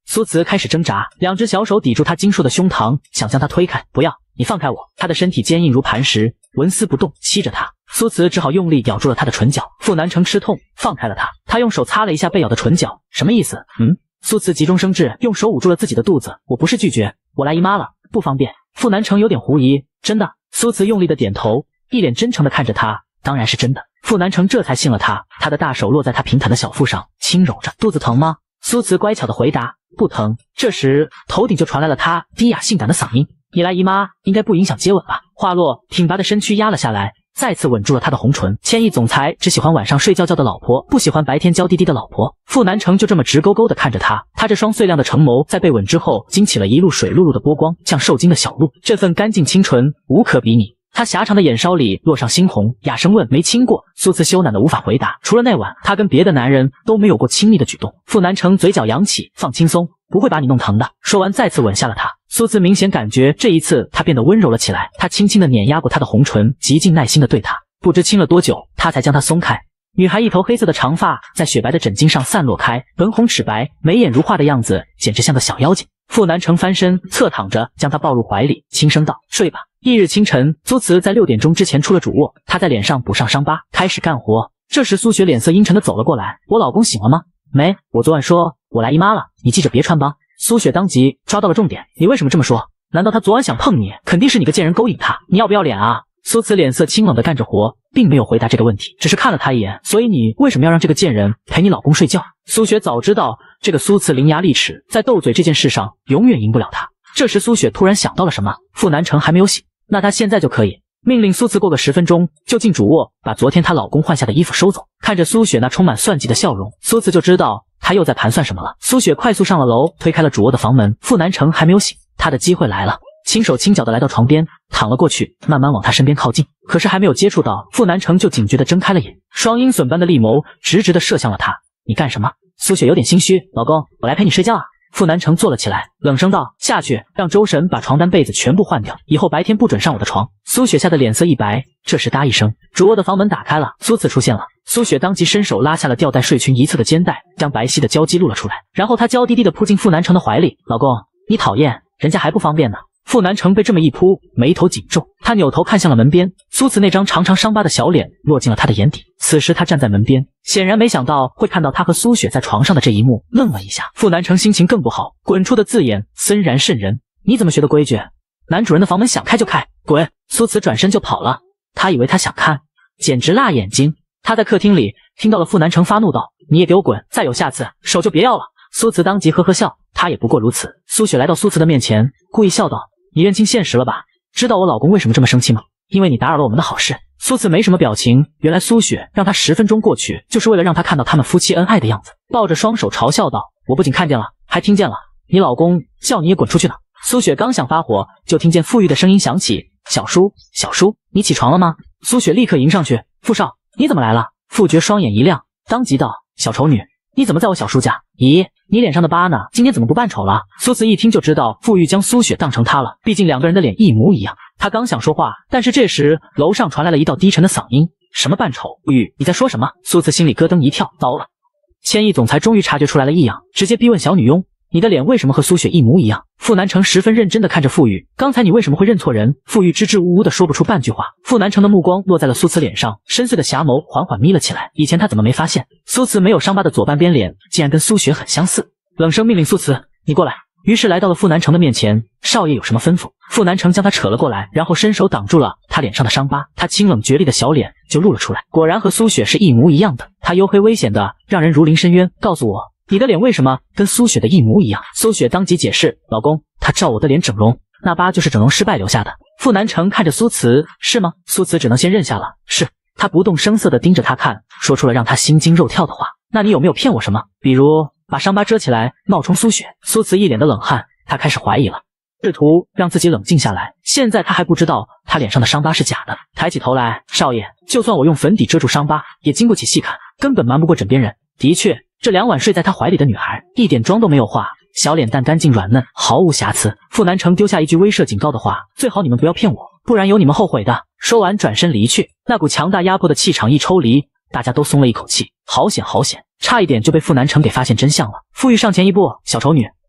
A: 苏慈开始挣扎，两只小手抵住他精硕的胸膛，想将他推开。不要，你放开我！他的身体坚硬如磐石，纹丝不动，吸着他。苏慈只好用力咬住了他的唇角。傅南城吃痛，放开了他。他用手擦了一下被咬的唇角，什么意思？嗯？苏慈急中生智，用手捂住了自己的肚子。我不是拒绝，我来姨妈了，不方便。傅南城有点狐疑，真的？苏慈用力的点头，一脸真诚的看着他，当然是真的。傅南城这才信了他，他的大手落在他平坦的小腹上，轻揉着。肚子疼吗？苏慈乖巧的回答，不疼。这时头顶就传来了他低哑性感的嗓音，你来姨妈应该不影响接吻吧？话落，挺拔的身躯压了下来，再次吻住了他的红唇。千亿总裁只喜欢晚上睡觉觉的老婆，不喜欢白天娇滴滴的老婆。傅南城就这么直勾勾的看着他，他这双碎亮的橙眸在被吻之后惊起了一路水漉漉的波光，像受惊的小鹿，这份干净清纯无可比拟。他狭长的眼梢里落上猩红，哑声问：没亲过？苏慈羞赧的无法回答，除了那晚，他跟别的男人都没有过亲密的举动。傅南城嘴角扬起，放轻松，不会把你弄疼的。说完再次吻下了他。苏慈明显感觉这一次他变得温柔了起来，他轻轻的碾压过他的红唇，极尽耐心的对他。不知亲了多久，他才将他松开。女孩一头黑色的长发在雪白的枕巾上散落开，粉红齿白，眉眼如画的样子，简直像个小妖精。傅南城翻身侧躺着，将她抱入怀里，轻声道：睡吧。翌日清晨，苏慈在六点钟之前出了主卧，他在脸上补上伤疤，开始干活。这时苏雪脸色阴沉的走了过来，我老公醒了吗？没，我昨晚说我来姨妈了，你记着别穿帮。苏雪当即抓到了重点，你为什么这么说？难道他昨晚想碰你？肯定是你个贱人勾引他，你要不要脸啊？苏慈脸色清冷的干着活，并没有回答这个问题，只是看了他一眼。所以你为什么要让这个贱人陪你老公睡觉？苏雪早知道这个苏慈伶牙俐齿，在斗嘴这件事上永远赢不了他。这时苏雪突然想到了什么，傅南城还没有醒，那他现在就可以命令苏慈过个十分钟就进主卧，把昨天她老公换下的衣服收走。看着苏雪那充满算计的笑容，苏慈就知道她又在盘算什么了。苏雪快速上了楼，推开了主卧的房门。傅南城还没有醒，他的机会来了。轻手轻脚的来到床边，躺了过去，慢慢往他身边靠近。可是还没有接触到，傅南城就警觉的睁开了眼，双鹰笋般的利眸直直的射向了他。你干什么？苏雪有点心虚，老公，我来陪你睡觉啊。傅南城坐了起来，冷声道：下去，让周神把床单被子全部换掉，以后白天不准上我的床。苏雪吓得脸色一白，这时哒一声，主卧的房门打开了，苏慈出现了。苏雪当即伸手拉下了吊带睡裙一侧的肩带，将白皙的娇肌露了出来，然后她娇滴滴的扑进傅南城的怀里。老公，你讨厌，人家还不方便呢。傅南城被这么一扑，眉头紧皱，他扭头看向了门边，苏慈那张长长伤疤的小脸落进了他的眼底。此时他站在门边，显然没想到会看到他和苏雪在床上的这一幕，愣了一下。傅南城心情更不好，滚出的字眼森然瘆人。你怎么学的规矩？男主人的房门想开就开，滚！苏慈转身就跑了。他以为他想看，简直辣眼睛。他在客厅里听到了傅南城发怒道：你也给我滚，再有下次手就别要了。苏慈当即呵呵笑，他也不过如此。苏雪来到苏慈的面前，故意笑道：你认清现实了吧？知道我老公为什么这么生气吗？因为你打扰了我们的好事。苏慈没什么表情，原来苏雪让他十分钟过去，就是为了让他看到他们夫妻恩爱的样子，抱着双手嘲笑道：我不仅看见了，还听见了，你老公叫你也滚出去呢。苏雪刚想发火，就听见傅玉的声音响起：小叔，小叔，你起床了吗？苏雪立刻迎上去：傅少，你怎么来了？傅觉双眼一亮，当即道：小丑女，你怎么在我小叔家？咦，你脸上的疤呢？今天怎么不扮丑了？苏慈一听就知道傅玉将苏雪当成他了，毕竟两个人的脸一模一样。他刚想说话，但是这时楼上传来了一道低沉的嗓音：什么扮丑？傅玉，你在说什么？苏慈心里咯噔一跳，糟了！千亿总裁终于察觉出来了异样，直接逼问小女佣：你的脸为什么和苏雪一模一样？傅南城十分认真地看着傅玉，刚才你为什么会认错人？傅玉支支吾吾的说不出半句话。傅南城的目光落在了苏慈脸上，深邃的霞眸缓缓眯了起来。以前他怎么没发现苏慈没有伤疤的左半边脸竟然跟苏雪很相似？冷声命令苏慈：你过来。于是来到了傅南城的面前，少爷有什么吩咐？傅南城将他扯了过来，然后伸手挡住了他脸上的伤疤，他清冷绝厉的小脸就露了出来，果然和苏雪是一模一样的。他黝黑危险的让人如临深渊，告诉我你的脸为什么跟苏雪的一模一样？苏雪当即解释：老公，他照我的脸整容，那疤就是整容失败留下的。傅南城看着苏慈：是吗？苏慈只能先认下了，是。他不动声色地盯着他看，说出了让他心惊肉跳的话：那你有没有骗我什么？比如把伤疤遮起来冒充苏雪？苏慈一脸的冷汗，他开始怀疑了，试图让自己冷静下来。现在他还不知道他脸上的伤疤是假的。抬起头来：少爷，就算我用粉底遮住伤疤，也经不起细看，根本瞒不过枕边人。的确，这两晚睡在他怀里的女孩一点妆都没有化，小脸蛋干净软嫩，毫无瑕疵。傅南城丢下一句威慑警告的话：最好你们不要骗我，不然有你们后悔的。说完转身离去，那股强大压迫的气场一抽离，大家都松了一口气。好险好险，差一点就被傅南城给发现真相了。傅玉上前一步：小丑女，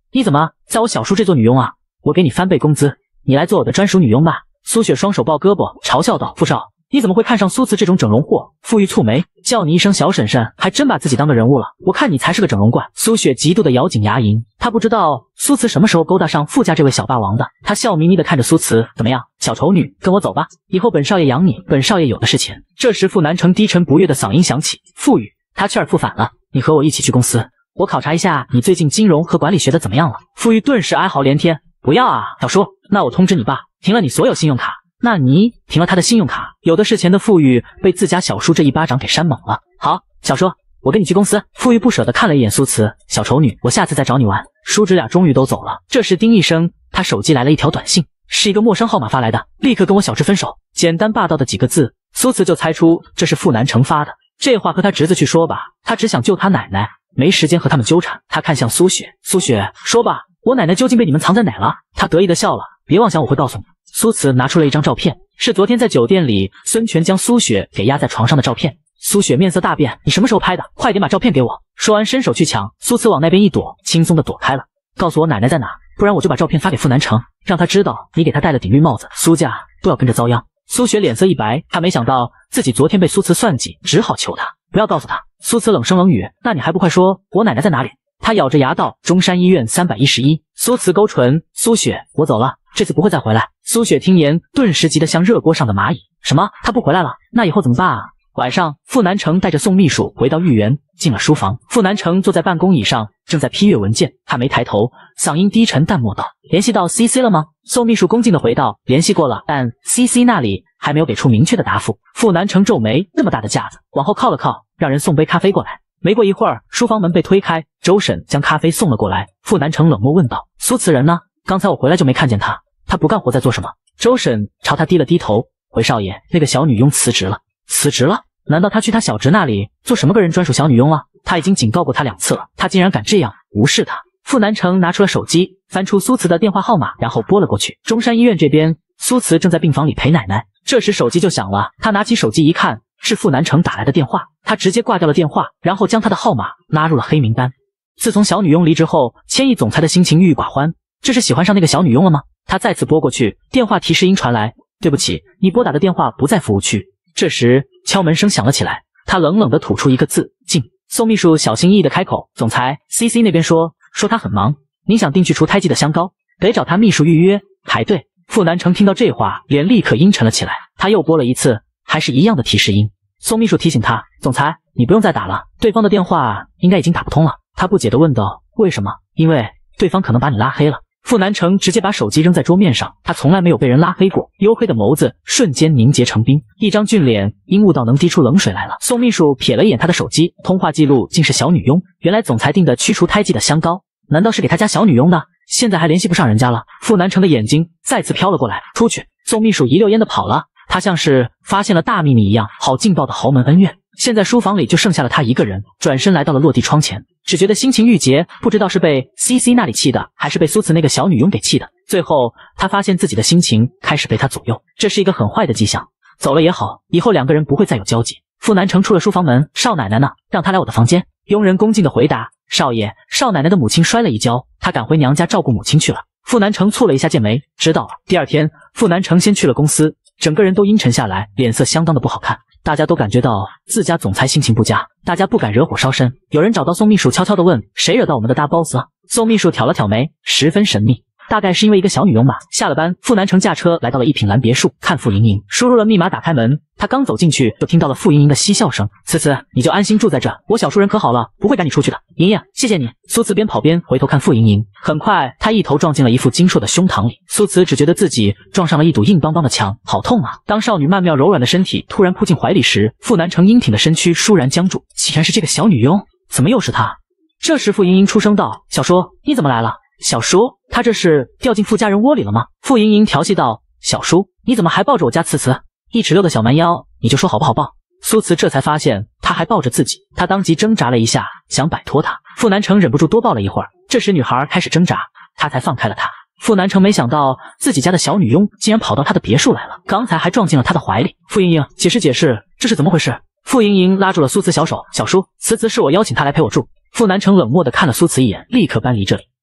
A: 你怎么在我小叔这做女佣啊？我给你翻倍工资，你来做我的专属女佣吧。苏雪双手抱胳膊，嘲笑道：“傅少，你怎么会看上苏慈这种整容货？”傅玉蹙眉，叫你一声小婶婶，还真把自己当个人物了。我看你才是个整容怪。苏雪极度的咬紧牙龈，她不知道苏慈什么时候勾搭上傅家这位小霸王的。她笑眯眯的看着苏慈，怎么样，小丑女，跟我走吧，以后本少爷养你，本少爷有的是钱。这时傅南城低沉不悦的嗓音响起：“傅玉，他去而复返了，你和我一起去公司，我考察一下你最近金融和管理学的怎么样了。”傅玉顿时哀嚎连天：“不要啊，小叔，那我通知你爸，停了你所有信用卡。”那你停了他的信用卡，有的是钱的傅玉被自家小叔这一巴掌给扇懵了。好，小叔，我跟你去公司。傅玉不舍得看了一眼苏慈，小丑女，我下次再找你玩。叔侄俩终于都走了。这时叮一声，他手机来了一条短信，是一个陌生号码发来的，立刻跟我小智分手。简单霸道的几个字，苏慈就猜出这是傅南城发的。这话和他侄子去说吧，他只想救他奶奶，没时间和他们纠缠。他看向苏雪，苏雪，说吧，我奶奶究竟被你们藏在哪了？他得意的笑了，别妄想我会告诉你。苏慈拿出了一张照片，是昨天在酒店里孙权将苏雪给压在床上的照片。苏雪面色大变，你什么时候拍的？快点把照片给我。说完伸手去抢，苏慈往那边一躲，轻松的躲开了。告诉我奶奶在哪，不然我就把照片发给傅南城，让他知道你给他戴了顶绿帽子，苏家都要跟着遭殃。苏雪脸色一白，她没想到自己昨天被苏慈算计，只好求他不要告诉他。苏慈冷声冷语，那你还不快说我奶奶在哪里？他咬着牙道：中山医院三百一十一。苏慈勾唇，苏雪，我走了，这次不会再回来。苏雪听言，顿时急得像热锅上的蚂蚁。什么？他不回来了？那以后怎么办啊？晚上，傅南城带着宋秘书回到御园，进了书房。傅南城坐在办公椅上，正在批阅文件。他没抬头，嗓音低沉淡漠道：“联系到 C C 了吗？”宋秘书恭敬地回道：“联系过了，但 C C 那里还没有给出明确的答复。”傅南城皱眉，那么大的架子，往后靠了靠，让人送杯咖啡过来。没过一会儿，书房门被推开，周婶将咖啡送了过来。傅南城冷漠问道：“苏慈人呢？刚才我回来就没看见他，他不干活在做什么？”周婶朝他低了低头，回少爷，那个小女佣辞职了。辞职了？难道他去他小侄那里做什么个人专属小女佣了？他已经警告过他两次了，他竟然敢这样无视他。傅南城拿出了手机，翻出苏慈的电话号码，然后拨了过去。中山医院这边，苏慈正在病房里陪奶奶。这时手机就响了，他拿起手机一看，是傅南城打来的电话。他直接挂掉了电话，然后将他的号码拉入了黑名单。自从小女佣离职后，千亿总裁的心情郁郁寡欢，这是喜欢上那个小女佣了吗？他再次拨过去，电话提示音传来，对不起，你拨打的电话不在服务区。这时敲门声响了起来，他冷冷地吐出一个字：进。宋秘书小心翼翼地开口，总裁 C C 那边说说他很忙，您想订去除胎记的香膏，得找他秘书预约排队。傅南城听到这话，脸立刻阴沉了起来。他又拨了一次，还是一样的提示音。宋秘书提醒他，总裁，你不用再打了，对方的电话应该已经打不通了。他不解地问道，为什么？因为对方可能把你拉黑了。傅南城直接把手机扔在桌面上，他从来没有被人拉黑过。黝黑的眸子瞬间凝结成冰，一张俊脸阴雾到能滴出冷水来了。宋秘书瞥了一眼他的手机，通话记录竟是小女佣。原来总裁订的驱除胎记的香膏，难道是给他家小女佣的？现在还联系不上人家了。傅南城的眼睛再次飘了过来，出去。宋秘书一溜烟的跑了，他像是发现了大秘密一样，好劲爆的豪门恩怨。现在书房里就剩下了他一个人，转身来到了落地窗前，只觉得心情郁结，不知道是被 C C 那里气的，还是被苏慈那个小女佣给气的。最后他发现自己的心情开始被他左右，这是一个很坏的迹象。走了也好，以后两个人不会再有交集。傅南城出了书房门，少奶奶呢？让她来我的房间。佣人恭敬地回答，少爷，少奶奶的母亲摔了一跤，她赶回娘家照顾母亲去了。傅南城蹙了一下剑眉，知道了。第二天，傅南城先去了公司，整个人都阴沉下来，脸色相当的不好看。大家都感觉到自家总裁心情不佳，大家不敢惹火烧身。有人找到宋秘书，悄悄地问，谁惹到我们的大 boss 了？宋秘书挑了挑眉，十分神秘，大概是因为一个小女佣吧。下了班，傅南城驾车来到了一品蓝别墅，看傅莹莹，输入了密码，打开门。他刚走进去，就听到了傅莹莹的嬉笑声。慈慈，你就安心住在这，我小叔人可好了，不会赶你出去的。莹莹，谢谢你。苏慈边跑边回头看傅莹莹，很快他一头撞进了一副精硕的胸膛里。苏慈只觉得自己撞上了一堵硬邦邦的墙，好痛啊！当少女曼妙柔软的身体突然扑进怀里时，傅南城英挺的身躯倏然僵住。既然是这个小女佣，怎么又是她？这时傅莹莹出声道，小叔，你怎么来了？小叔，他这是掉进傅家人窝里了吗？傅莹莹调戏道，小叔，你怎么还抱着我家慈慈？一尺六的小蛮腰，你就说好不好抱？苏慈这才发现他还抱着自己，他当即挣扎了一下，想摆脱他。傅南城忍不住多抱了一会儿，这时女孩开始挣扎，他才放开了她。傅南城没想到自己家的小女佣竟然跑到他的别墅来了，刚才还撞进了他的怀里。傅莹莹，解释解释，这是怎么回事？傅莹莹拉住了苏慈小手，小叔，慈慈是我邀请他来陪我住。傅南城冷漠地看了苏慈一眼，立刻搬离这里。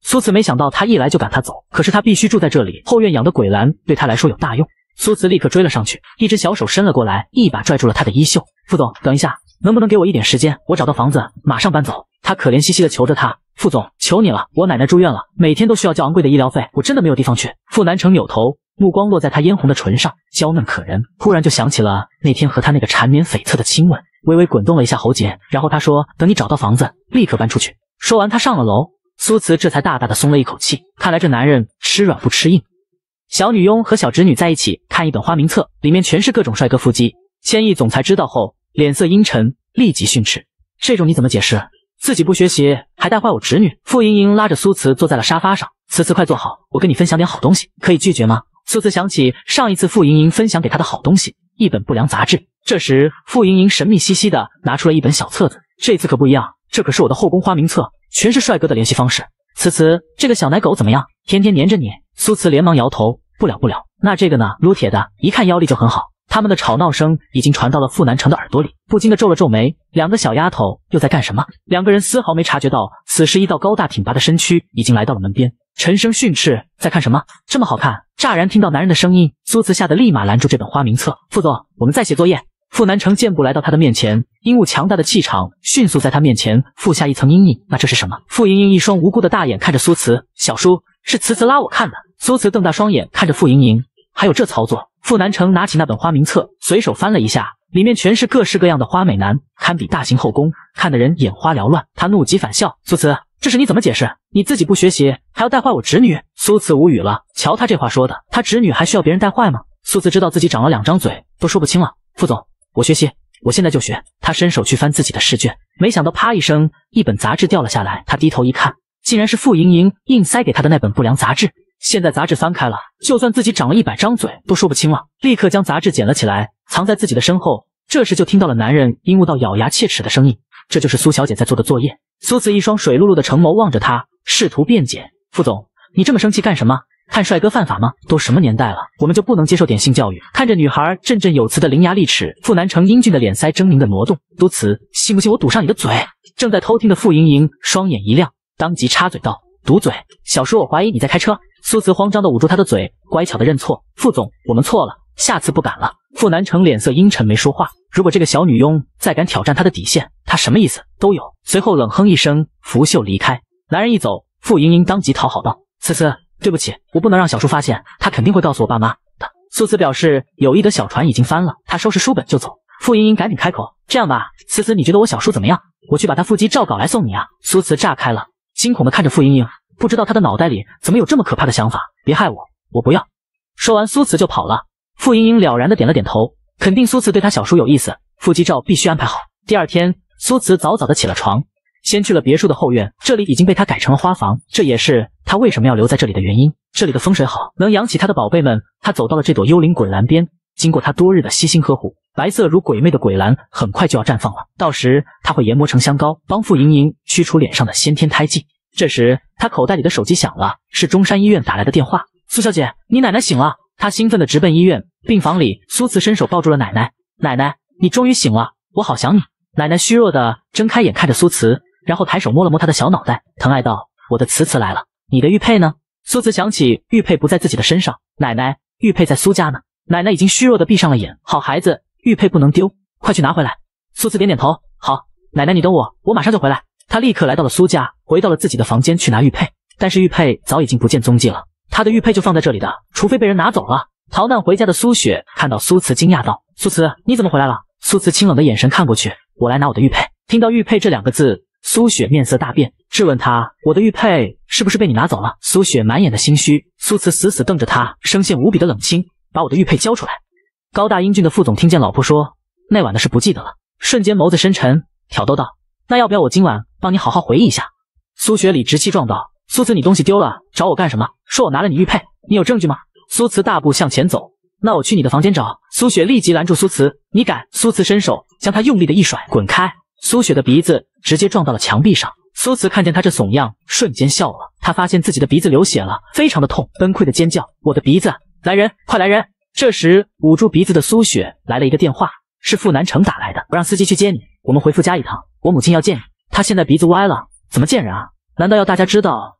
A: 苏慈没想到他一来就赶他走，可是他必须住在这里，后院养的鬼兰对他来说有大用。苏慈立刻追了上去，一只小手伸了过来，一把拽住了他的衣袖。副总，等一下，能不能给我一点时间？我找到房子，马上搬走。他可怜兮兮的求着他。副总，求你了，我奶奶住院了，每天都需要交昂贵的医疗费，我真的没有地方去。傅南城扭头，目光落在他嫣红的唇上，娇嫩可人。忽然就想起了那天和他那个缠绵悱恻的亲吻，微微滚动了一下喉结，然后他说：“等你找到房子，立刻搬出去。”说完，他上了楼。苏慈这才大大的松了一口气，看来这男人吃软不吃硬。小女佣和小侄女在一起看一本花名册，里面全是各种帅哥腹肌。千亿总裁知道后，脸色阴沉，立即训斥：“这种你怎么解释？自己不学习，还带坏我侄女。”傅莹莹拉着苏慈坐在了沙发上，慈慈快坐好，我跟你分享点好东西，可以拒绝吗？苏慈想起上一次傅莹莹分享给他的好东西，一本不良杂志。这时傅莹莹神秘兮兮的拿出了一本小册子，这次可不一样，这可是我的后宫花名册，全是帅哥的联系方式。慈慈，这个小奶狗怎么样？天天黏着你。苏慈连忙摇头，不了不了。那这个呢？撸铁的，一看腰力就很好。他们的吵闹声已经传到了傅南城的耳朵里，不禁的皱了皱眉，两个小丫头又在干什么？两个人丝毫没察觉到，此时一道高大挺拔的身躯已经来到了门边，沉声训斥：“在看什么？这么好看！”乍然听到男人的声音，苏慈吓得立马拦住这本花名册：“副总，我们在写作业。”傅南城健步来到他的面前，阴雾强大的气场迅速在他面前覆下一层阴影。那这是什么？傅莹莹一双无辜的大眼看着苏慈：“小叔，是慈慈拉我看的。”苏慈瞪大双眼看着傅莹莹，还有这操作？傅南城拿起那本花名册，随手翻了一下，里面全是各式各样的花美男，堪比大型后宫，看得人眼花缭乱。他怒极反笑：“苏慈，这是你怎么解释？你自己不学习，还要带坏我侄女？”苏慈无语了，瞧他这话说的，他侄女还需要别人带坏吗？苏慈知道自己长了两张嘴，都说不清了。傅总，我学习，我现在就学。他伸手去翻自己的试卷，没想到啪一声，一本杂志掉了下来。他低头一看，竟然是傅莹莹硬塞给他的那本不良杂志。现在杂志翻开了，就算自己长了一百张嘴都说不清了。立刻将杂志捡了起来，藏在自己的身后。这时就听到了男人阴雾到咬牙切齿的声音：“这就是苏小姐在做的作业。”苏慈一双水漉漉的橙眸望着他，试图辩解：“傅总，你这么生气干什么？看帅哥犯法吗？都什么年代了，我们就不能接受点性教育？”看着女孩振振有词的伶牙俐齿，傅南城英俊的脸腮狰狞的挪动：“督词，信不信我堵上你的嘴？”正在偷听的傅莹莹双眼一亮，当即插嘴道：“堵嘴！小叔，我怀疑你在开车。”苏慈慌张地捂住他的嘴，乖巧地认错：“傅总，我们错了，下次不敢了。”傅南城脸色阴沉，没说话。如果这个小女佣再敢挑战他的底线，他什么意思都有。随后冷哼一声，拂袖离开。男人一走，傅莹莹当即讨好道：“慈慈，对不起，我不能让小叔发现，他肯定会告诉我爸妈的。”苏慈表示有意的小船已经翻了，他收拾书本就走。傅莹莹赶紧开口：“这样吧，慈慈，你觉得我小叔怎么样？我去把他腹肌照稿来送你啊。”苏慈炸开了，惊恐地看着傅莹莹，不知道他的脑袋里怎么有这么可怕的想法。别害我，我不要。说完，苏慈就跑了。傅莹莹了然的点了点头，肯定苏慈对他小叔有意思，腹肌照必须安排好。第二天，苏慈早早的起了床，先去了别墅的后院，这里已经被他改成了花房，这也是他为什么要留在这里的原因。这里的风水好，能养起他的宝贝们。他走到了这朵幽灵鬼兰边，经过他多日的悉心呵护，白色如鬼魅的鬼兰很快就要绽放了，到时他会研磨成香膏，帮傅莹莹驱除脸上的先天胎记。这时他口袋里的手机响了，是中山医院打来的电话。苏小姐，你奶奶醒了。他兴奋地直奔医院。病房里，苏慈伸手抱住了奶奶。奶奶，你终于醒了，我好想你。奶奶虚弱地睁开眼看着苏慈，然后抬手摸了摸他的小脑袋，疼爱道：“我的慈慈来了，你的玉佩呢？”苏慈想起玉佩不在自己的身上，奶奶，玉佩在苏家呢。奶奶已经虚弱地闭上了眼。好孩子，玉佩不能丢，快去拿回来。苏慈点点头，好，奶奶你等我，我马上就回来。他立刻来到了苏家，回到了自己的房间去拿玉佩，但是玉佩早已经不见踪迹了。他的玉佩就放在这里的，除非被人拿走了。逃难回家的苏雪看到苏慈，惊讶道：“苏慈，你怎么回来了？”苏慈清冷的眼神看过去：“我来拿我的玉佩。”听到玉佩这两个字，苏雪面色大变，质问他：“我的玉佩是不是被你拿走了？”苏雪满眼的心虚，苏慈死死瞪着他，声线无比的冷清：“把我的玉佩交出来。”高大英俊的副总听见老婆说那晚的事不记得了，瞬间眸子深沉，挑逗道：“那要不要我今晚帮你好好回忆一下？”苏雪理直气壮道：“苏慈，你东西丢了，找我干什么？说我拿了你玉佩，你有证据吗？”苏慈大步向前走：“那我去你的房间找。”苏雪立即拦住苏慈：“你敢！”苏慈伸手将他用力的一甩：“滚开！”苏雪的鼻子直接撞到了墙壁上。苏慈看见他这怂样，瞬间笑了。他发现自己的鼻子流血了，非常的痛，崩溃的尖叫：“我的鼻子！来人，快来人！”这时捂住鼻子的苏雪来了一个电话，是傅南城打来的：“我让司机去接你，我们回傅家一趟，我母亲要见你。她现在鼻子歪了，怎么见人啊？难道要大家知道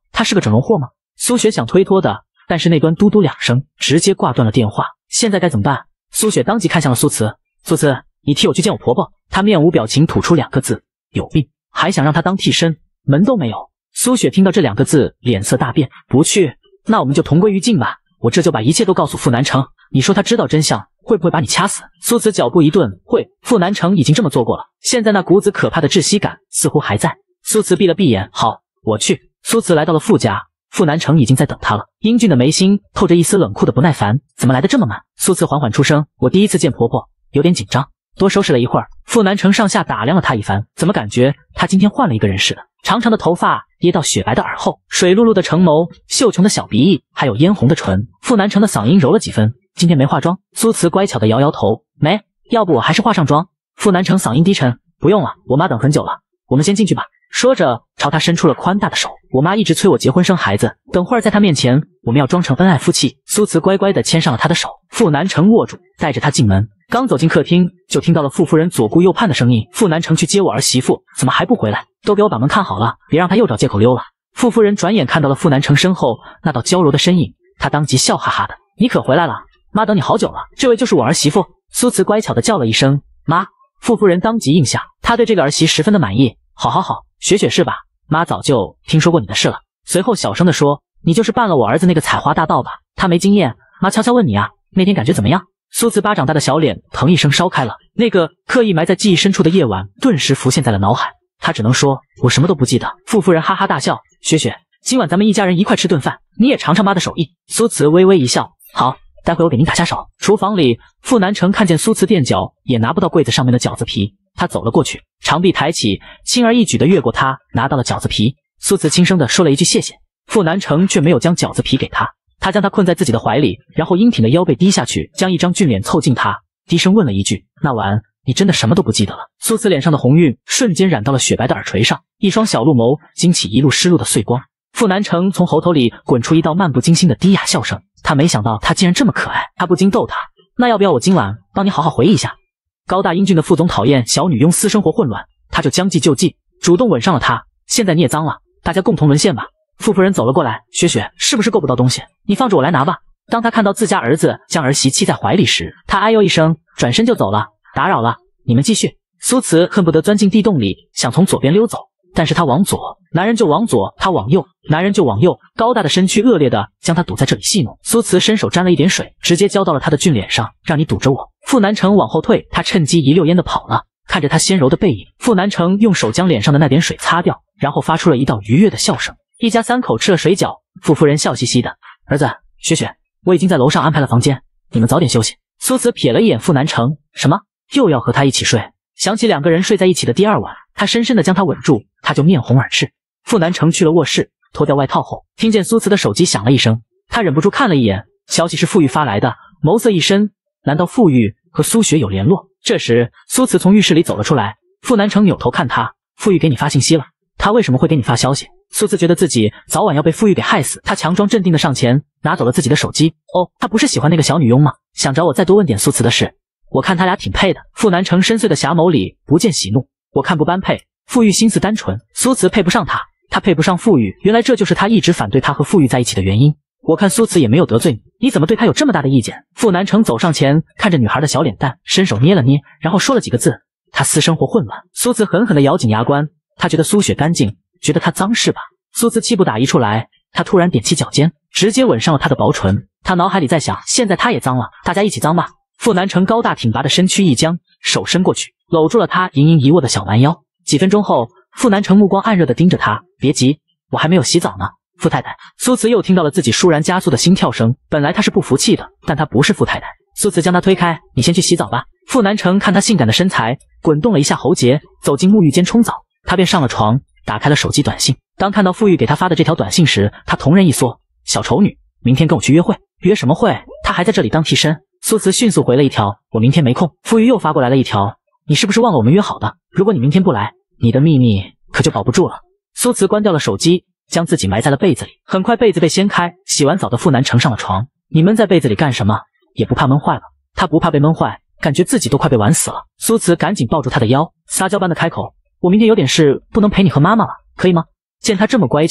A: 他是个整容货吗？苏雪想推脱的，但是那端嘟嘟两声，直接挂断了电话。现在该怎么办？苏雪当即看向了苏慈，苏慈，你替我去见我婆婆。她面无表情吐出两个字：有病，还想让她当替身，门都没有。苏雪听到这两个字，脸色大变，不去，那我们就同归于尽吧。我这就把一切都告诉傅南城，你说他知道真相，会不会把你掐死？苏慈脚步一顿，会。傅南城已经这么做过了，现在那股子可怕的窒息感似乎还在。苏慈闭了闭眼，好，我去。苏慈来到了傅家，傅南城已经在等他了。英俊的眉心透着一丝冷酷的不耐烦，怎么来的这么慢？苏慈缓缓出声，我第一次见婆婆，有点紧张，多收拾了一会儿。傅南城上下打量了他一番，怎么感觉他今天换了一个人似的？长长的头发掖到雪白的耳后，水漉漉的橙眸，秀琼的小鼻翼，还有嫣红的唇。傅南城的嗓音柔了几分，今天没化妆？苏慈乖巧的摇摇头，没，要不我还是化上妆。傅南城嗓音低沉，不用了，我妈等很久了，我们先进去吧。说着朝他伸出了宽大的手，我妈一直催我结婚生孩子，等会儿在她面前我们要装成恩爱夫妻。苏慈乖乖地牵上了他的手，傅南城握住，带着他进门。刚走进客厅，就听到了傅夫人左顾右盼的声音，傅南城去接我儿媳妇，怎么还不回来？都给我把门看好了，别让他又找借口溜了。傅夫人转眼看到了傅南城身后那道娇柔的身影，她当即笑哈哈的，你可回来了，妈等你好久了，这位就是我儿媳妇。苏慈乖巧地叫了一声妈，傅夫人当即应下，她对这个儿媳十分的满意，好好好，雪雪是吧？妈早就听说过你的事了。随后小声地说，你就是办了我儿子那个采花大盗吧？他没经验，妈悄悄问你啊，那天感觉怎么样？苏慈巴掌大的小脸腾一声烧开了，那个刻意埋在记忆深处的夜晚顿时浮现在了脑海，他只能说我什么都不记得。傅夫人哈哈大笑，雪雪，今晚咱们一家人一块吃顿饭，你也尝尝妈的手艺。苏慈微微一笑，好，待会我给您打下手。厨房里，傅南城看见苏慈垫脚也拿不到柜子上面的饺子皮，他走了过去，长臂抬起，轻而易举地越过他，拿到了饺子皮。苏慈轻声地说了一句谢谢，傅南城却没有将饺子皮给他，他将他困在自己的怀里，然后英挺的腰背低下去，将一张俊脸凑近他，低声问了一句，那晚你真的什么都不记得了？苏慈脸上的红晕瞬间染到了雪白的耳垂上，一双小鹿眸惊起一路湿漉的碎光。傅南城从喉头里滚出一道漫不经心的低哑笑声，他没想到他竟然这么可爱，他不禁逗他，那要不要我今晚帮你好好回忆一下？高大英俊的傅总讨厌小女佣私生活混乱，他就将计就计，主动吻上了她。现在你也脏了，大家共同沦陷吧。傅夫人走了过来，雪雪是不是够不到东西？你放着我来拿吧。当他看到自家儿子将儿媳妻在怀里时，他哎呦一声，转身就走了。打扰了，你们继续。苏慈恨不得钻进地洞里，想从左边溜走，但是他往左，男人就往左；他往右，男人就往右。高大的身躯恶劣的将他堵在这里戏弄。苏慈伸手沾了一点水，直接浇到了他的俊脸上，让你堵着我。傅南城往后退，他趁机一溜烟的跑了。看着他纤柔的背影，傅南城用手将脸上的那点水擦掉，然后发出了一道愉悦的笑声。一家三口吃了水饺，傅夫人笑嘻嘻的，儿子，雪雪，我已经在楼上安排了房间，你们早点休息。苏慈瞥了一眼傅南城，什么？又要和他一起睡？想起两个人睡在一起的第二晚，他深深的将他吻住，他就面红耳赤。傅南城去了卧室，脱掉外套后，听见苏慈的手机响了一声，他忍不住看了一眼，消息是傅玉发来的，眸色一深，难道傅玉和苏雪有联络？这时苏慈从浴室里走了出来，傅南城扭头看他，傅玉给你发信息了，他为什么会给你发消息？苏慈觉得自己早晚要被傅玉给害死，他强装镇定的上前拿走了自己的手机。哦，他不是喜欢那个小女佣吗？想找我再多问点苏慈的事，我看他俩挺配的。傅南城深邃的侠眸里不见喜怒，我看不般配。傅玉心思单纯，苏慈配不上他，他配不上傅玉，原来这就是他一直反对他和傅玉在一起的原因。我看苏慈也没有得罪你，你怎么对他有这么大的意见？傅南城走上前，看着女孩的小脸蛋，伸手捏了捏，然后说了几个字，他私生活混乱。苏慈狠狠地咬紧牙关，他觉得苏雪干净，觉得他脏是吧？苏慈气不打一处来，他突然踮起脚尖，直接吻上了他的薄唇。他脑海里在想，现在他也脏了，大家一起脏吧。傅南城高大挺拔的身躯一僵，手伸过去搂住了他盈盈一握的小蛮腰。几分钟后，傅南城目光暗热地盯着他，别急，我还没有洗澡呢。傅太太。苏慈又听到了自己倏然加速的心跳声，本来他是不服气的，但他不是傅太太。苏慈将他推开，你先去洗澡吧。傅南城看他性感的身材，滚动了一下喉结，走进沐浴间冲澡，他便上了床，打开了手机短信。当看到傅玉给他发的这条短信时，他瞳仁一缩，小丑女，明天跟我去约会。约什么会？他还在这里当替身。苏慈迅速回了一条，我明天没空。傅玉又发过来了一条，你是不是忘了我们约好的？如果你明天不来，你的秘密可就保不住了。苏慈关掉了手机，将自己埋在了被子里。很快被子被掀开，洗完澡的傅南城上了床。你闷在被子里干什么？也不怕闷坏了？他不怕被闷坏，感觉自己都快被玩死了。苏慈赶紧抱住他的腰，撒娇般的开口，我明天有点事不能陪你和妈妈了，可以吗？见他这么乖巧，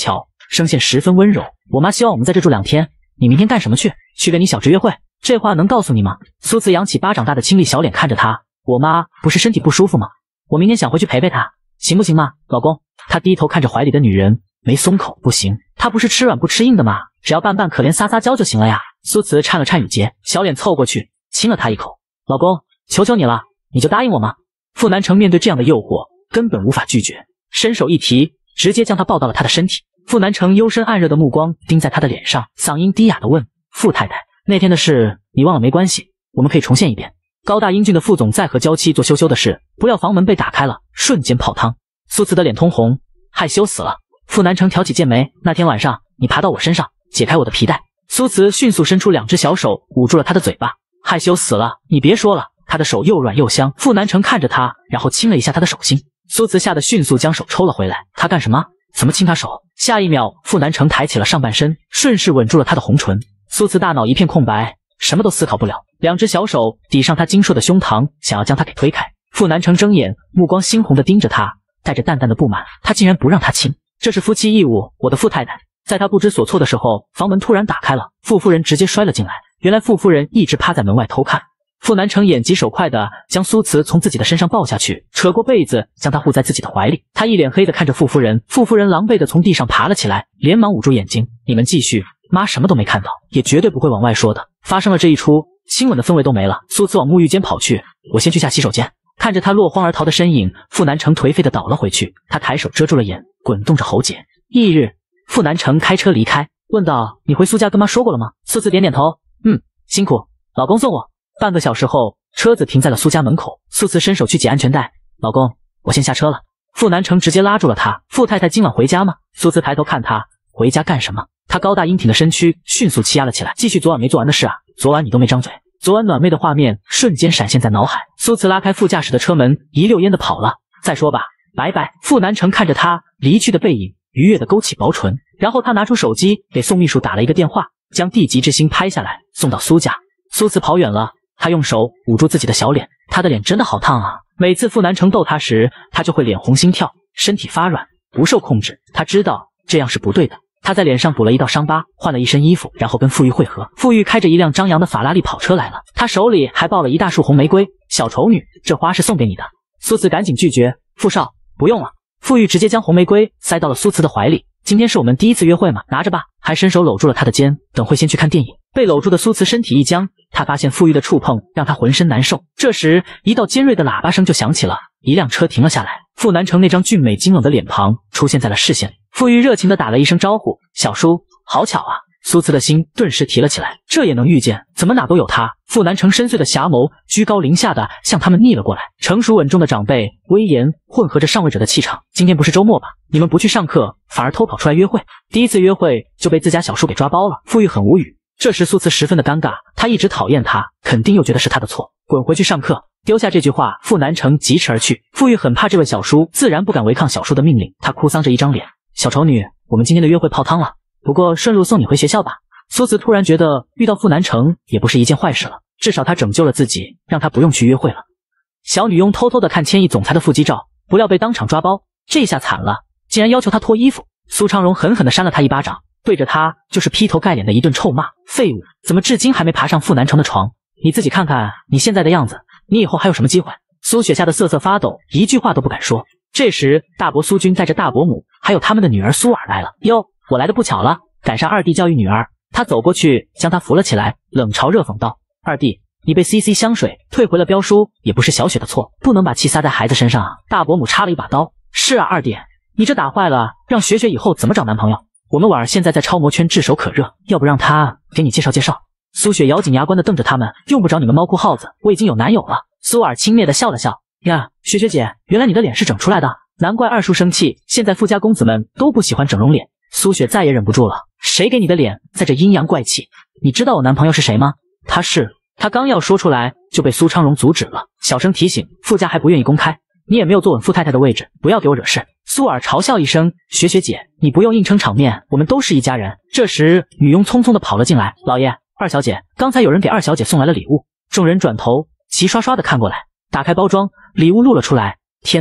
A: 声线十分温柔。我妈希望我们在这住两天，你明天干什么去？去跟你小侄约会？这话能告诉你吗？苏慈扬起巴掌大的清丽小脸看着他，我妈不是身体不舒服吗？我明天想回去陪陪她，行不行吗，老公？他低头看着怀里的女人，没松口。不行，他不是吃软不吃硬的吗？只要扮扮可怜撒撒娇就行了呀。苏慈颤了颤语结，小脸凑过去亲了他一口。老公，求求你了，你就答应我吗？傅南城面对这样的诱惑根本无法拒绝，伸手一提，直接将他抱到了他的身体。傅南城幽深暗热的目光盯在他的脸上，嗓音低哑地问：傅太太，那天的事你忘了没关系，我们可以重现一遍。高大英俊的傅总在和娇妻做羞羞的事，不料房门被打开了，瞬间泡汤。苏慈的脸通红，害羞死了。傅南城挑起剑眉，那天晚上你爬到我身上，解开我的皮带。苏慈迅速伸出两只小手捂住了他的嘴巴，害羞死了，你别说了。他的手又软又香。傅南城看着他，然后亲了一下他的手心。苏慈吓得迅速将手抽了回来。他干什么？怎么亲他手？下一秒，傅南城抬起了上半身，顺势吻住了他的红唇。苏慈大脑一片空白，什么都思考不了，两只小手抵上他精硕的胸膛，想要将他给推开。傅南城睁眼，目光猩红地盯着他，带着淡淡的不满，他竟然不让他亲，这是夫妻义务。我的傅太太。在他不知所措的时候，房门突然打开了，傅夫人直接摔了进来。原来傅夫人一直趴在门外偷看。傅南城眼疾手快地将苏慈从自己的身上抱下去，扯过被子将她护在自己的怀里。他一脸黑地看着傅夫人，傅夫人狼狈地从地上爬了起来，连忙捂住眼睛。你们继续，妈什么都没看到，也绝对不会往外说的。发生了这一出，亲吻的氛围都没了。苏慈往沐浴间跑去，我先去下洗手间。看着他落荒而逃的身影，傅南城颓废地倒了回去。他抬手遮住了眼，滚动着喉结。翌日，傅南城开车离开，问道：你回苏家跟妈说过了吗？苏慈点点头，嗯，辛苦，老公送我。半个小时后，车子停在了苏家门口。苏慈伸手去解安全带，老公，我先下车了。傅南城直接拉住了他，傅太太今晚回家吗？苏慈抬头看他，回家干什么？他高大英挺的身躯迅速欺压了起来，继续昨晚没做完的事啊！昨晚你都没张嘴。昨晚暖妹的画面瞬间闪现在脑海。苏慈拉开副驾驶的车门，一溜烟的跑了。再说吧，拜拜。傅南城看着他离去的背影，愉悦的勾起薄唇，然后他拿出手机给宋秘书打了一个电话，将地级之星拍下来送到苏家。苏慈跑远了，他用手捂住自己的小脸，他的脸真的好烫啊！每次傅南城逗他时，他就会脸红心跳，身体发软，不受控制。他知道这样是不对的。他在脸上补了一道伤疤，换了一身衣服，然后跟傅玉会合。傅玉开着一辆张扬的法拉利跑车来了，他手里还抱了一大束红玫瑰。小丑女，这花是送给你的。苏慈赶紧拒绝，傅少，不用了。傅玉直接将红玫瑰塞到了苏慈的怀里。今天是我们第一次约会嘛，拿着吧，还伸手搂住了他的肩，等会先去看电影。被搂住的苏慈身体一僵，他发现傅玉的触碰让他浑身难受。这时，一道尖锐的喇叭声就响起了，一辆车停了下来。傅南城那张俊美精冷的脸庞出现在了视线里。傅玉热情地打了一声招呼，小叔，好巧啊！苏慈的心顿时提了起来，这也能遇见？怎么哪都有他？傅南城深邃的侠眸居高临下的向他们睨了过来，成熟稳重的长辈，威严混合着上位者的气场。今天不是周末吧？你们不去上课，反而偷跑出来约会，第一次约会就被自家小叔给抓包了。傅玉很无语。这时苏慈十分的尴尬，他一直讨厌他，肯定又觉得是他的错。滚回去上课！丢下这句话，傅南城疾驰而去。傅玉很怕这位小叔，自然不敢违抗小叔的命令。他哭丧着一张脸，小丑女，我们今天的约会泡汤了，不过顺路送你回学校吧。苏慈突然觉得遇到傅南城也不是一件坏事了，至少他拯救了自己，让他不用去约会了。小女佣偷偷的看千亿总裁的腹肌照，不料被当场抓包，这下惨了，竟然要求他脱衣服。苏昌荣狠狠地扇了他一巴掌，对着他就是劈头盖脸的一顿臭骂，废物，怎么至今还没爬上傅南城的床？你自己看看你现在的样子，你以后还有什么机会？苏雪吓得瑟瑟发抖，一句话都不敢说。这时大伯苏军带着大伯母还有他们的女儿苏尔来了。哟，我来的不巧了，赶上二弟教育女儿。他走过去将她扶了起来，冷嘲热讽道：二弟，你被 C C 香水退回了标书，也不是小雪的错，不能把气撒在孩子身上啊。大伯母插了一把刀，是啊，二弟，你这打坏了，让雪雪以后怎么找男朋友？我们婉儿现在在超模圈炙手可热，要不让她给你介绍介绍。苏雪咬紧牙关的瞪着他们，用不着你们猫哭耗子，我已经有男友了。苏尔轻蔑的笑了笑，呀，雪雪姐，原来你的脸是整出来的，难怪二叔生气，现在富家公子们都不喜欢整容脸。苏雪再也忍不住了，谁给你的脸在这阴阳怪气？你知道我男朋友是谁吗？他是……他刚要说出来就被苏昌荣阻止了，小声提醒，富家还不愿意公开，你也没有坐稳富太太的位置，不要给我惹事。苏尔嘲笑一声，雪雪姐，你不用硬撑场面，我们都是一家人。这时女佣匆匆的跑了进来，老爷，二小姐，刚才有人给二小姐送来了礼物。众人转头齐刷刷的看过来，打开包装，礼物露了出来。天呐，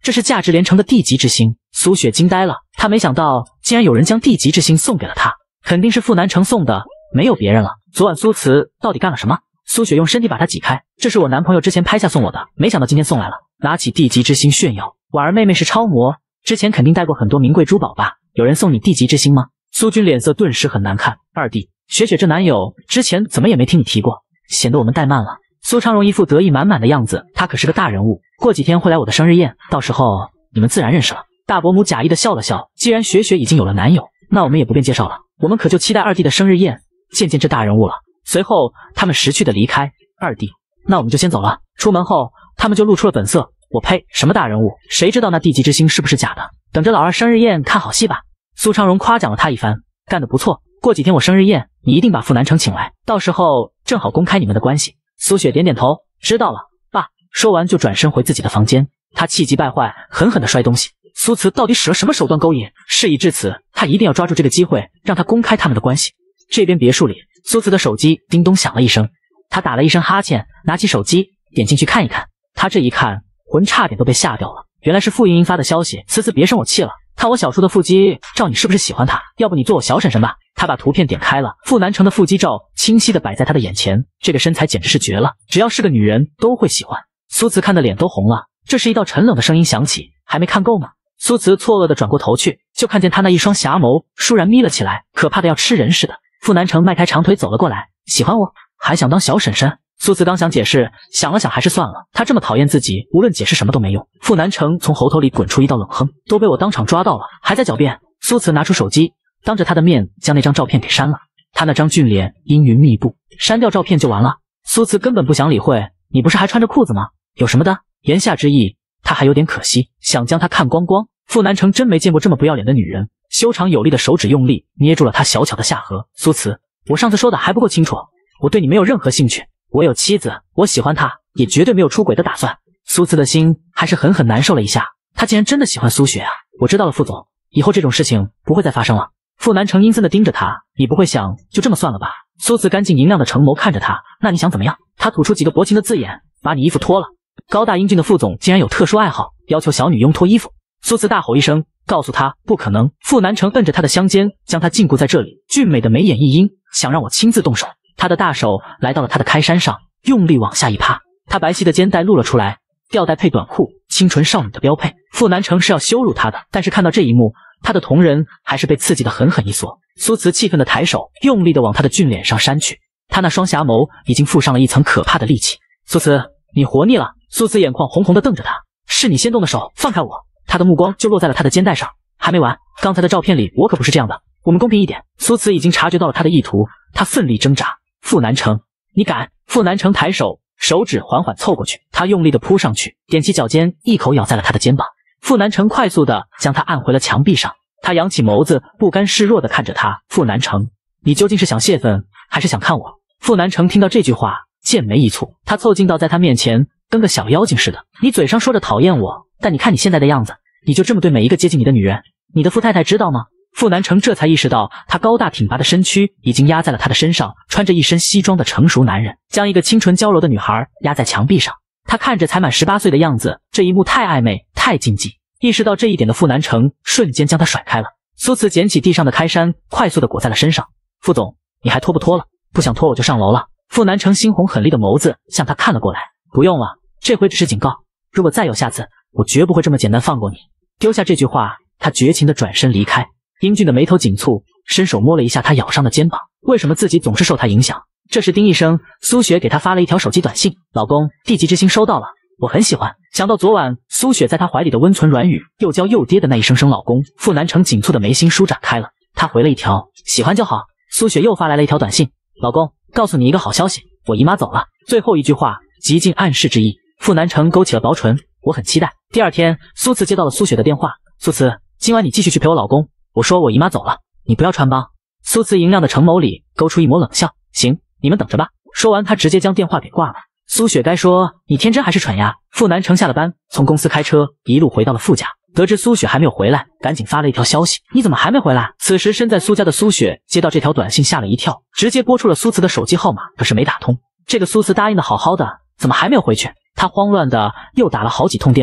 A: 这是价值连城的地级之星。苏雪惊呆了，她没想到竟然有人将地级之星送给了她，肯定是傅南城送的，没有别人了。昨晚苏慈到底干了什么？苏雪用身体把他挤开，这是我男朋友之前拍下送我的，没想到今天送来了。拿起地级之星炫耀，婉儿妹妹是超模，之前肯定带过很多名贵珠宝吧？有人送你地级之星吗？苏军脸色顿时很难看。二弟，雪雪这男友之前怎么也没听你提过，显得我们怠慢了。苏昌荣一副得意满满的样子，他可是个大人物，过几天会来我的生日宴，到时候你们自然认识了。大伯母假意的笑了笑，既然雪雪已经有了男友，那我们也不便介绍了，我们可就期待二弟的生日宴，见见这大人物了。随后他们识趣的离开。二弟，那我们就先走了。出门后他们就露出了本色，我呸，什么大人物，谁知道那地级之星是不是假的？等着老二生日宴看好戏吧。苏昌荣夸奖了他一番，干得不错，过几天我生日宴你一定把傅南城请来，到时候正好公开你们的关系。苏雪点点头，知道了，爸。说完就转身回自己的房间，他气急败坏，狠狠地摔东西。苏慈到底使了什么手段勾引？事已至此，他一定要抓住这个机会，让他公开他们的关系。这边别墅里，苏慈的手机叮咚响了一声，他打了一声哈欠，拿起手机点进去看一看。他这一看，魂差点都被吓掉了，原来是傅莹莹发的消息。慈慈别生我气了，看我小叔的腹肌照，你是不是喜欢他？要不你做我小婶婶吧。他把图片点开了，傅南城的腹肌照清晰的摆在他的眼前，这个身材简直是绝了，只要是个女人都会喜欢。苏慈看的脸都红了，这是一道沉冷的声音响起，还没看够吗？苏慈错愕的转过头去，就看见他那一双侠眸倏然眯了起来，可怕的要吃人似的。傅南城迈开长腿走了过来，喜欢我？还想当小婶婶？苏慈刚想解释，想了想还是算了，他这么讨厌自己，无论解释什么都没用。傅南城从喉头里滚出一道冷哼，都被我当场抓到了，还在狡辩。苏慈拿出手机，当着他的面将那张照片给删了，他那张俊脸阴云密布，删掉照片就完了。苏慈根本不想理会，你不是还穿着裤子吗？有什么的？言下之意，他还有点可惜，想将他看光光。傅南城真没见过这么不要脸的女人，修长有力的手指用力捏住了他小巧的下颌。苏慈，我上次说的还不够清楚，我对你没有任何兴趣，我有妻子，我喜欢她，也绝对没有出轨的打算。苏慈的心还是狠狠难受了一下，他竟然真的喜欢苏雪啊！我知道了，傅总，以后这种事情不会再发生了。傅南城阴森的盯着他，你不会想就这么算了吧？苏慈干净明亮的橙眸看着他，那你想怎么样？他吐出几个薄情的字眼，把你衣服脱了。高大英俊的傅总竟然有特殊爱好，要求小女佣脱衣服。苏慈大吼一声，告诉他不可能。傅南城摁着他的香肩，将他禁锢在这里，俊美的眉眼一阴，想让我亲自动手。他的大手来到了他的开衫上，用力往下一趴，他白皙的肩带露了出来，吊带配短裤，清纯少女的标配。傅南城是要羞辱他的，但是看到这一幕，他的瞳仁还是被刺激的狠狠一缩。苏慈气愤的抬手，用力的往他的俊脸上扇去，他那双侠眸已经附上了一层可怕的戾气。苏慈，你活腻了？苏慈眼眶红红的瞪着他，是你先动的手，放开我。他的目光就落在了他的肩带上，还没完，刚才的照片里我可不是这样的，我们公平一点。苏慈已经察觉到了他的意图，他奋力挣扎。傅南城，你敢！傅南城抬手，手指缓缓凑过去，他用力的扑上去，踮起脚尖，一口咬在了他的肩膀。傅南城快速的将他按回了墙壁上，他扬起眸子，不甘示弱的看着他。傅南城，你究竟是想泄愤，还是想看我？傅南城听到这句话，剑眉一蹙，他凑近到在他面前，跟个小妖精似的。你嘴上说着讨厌我，但你看你现在的样子，你就这么对每一个接近你的女人？你的傅太太知道吗？傅南城这才意识到，他高大挺拔的身躯已经压在了他的身上，穿着一身西装的成熟男人，将一个清纯娇柔的女孩压在墙壁上。他看着才满十八岁的样子，这一幕太暧昧，太禁忌。意识到这一点的傅南城瞬间将他甩开了。苏慈捡起地上的开衫，快速的裹在了身上。傅总，你还脱不脱了？不想脱我就上楼了。傅南城猩红狠厉的眸子向他看了过来。不用了，这回只是警告，如果再有下次，我绝不会这么简单放过你。丢下这句话，他绝情的转身离开。英俊的眉头紧蹙，伸手摸了一下他咬伤的肩膀。为什么自己总是受他影响？这时叮一声，苏雪给他发了一条手机短信：老公，地级之星收到了，我很喜欢。想到昨晚苏雪在他怀里的温存软语，又娇又嗲的那一声声老公，傅南城紧蹙的眉心舒展开了。他回了一条喜欢就好。苏雪又发来了一条短信：老公，告诉你一个好消息，我姨妈走了。最后一句话极尽暗示之意。傅南城勾起了薄唇，我很期待。第二天，苏慈接到了苏雪的电话：苏慈，今晚你继续去陪我老公，我说我姨妈走了，你不要穿帮。苏慈莹亮的橙眸里勾出一抹冷笑：行，你们等着吧。说完，他直接将电话给挂了。苏雪该说你天真还是蠢呀？傅南城下了班，从公司开车一路回到了傅家，得知苏雪还没有回来，赶紧发了一条消息：你怎么还没回来？此时身在苏家的苏雪接到这条短信，吓了一跳，直接拨出了苏慈的手机号码，可是没打通。这个苏慈答应的好好的，怎么还没有回去？他慌乱的又打了好几通电话，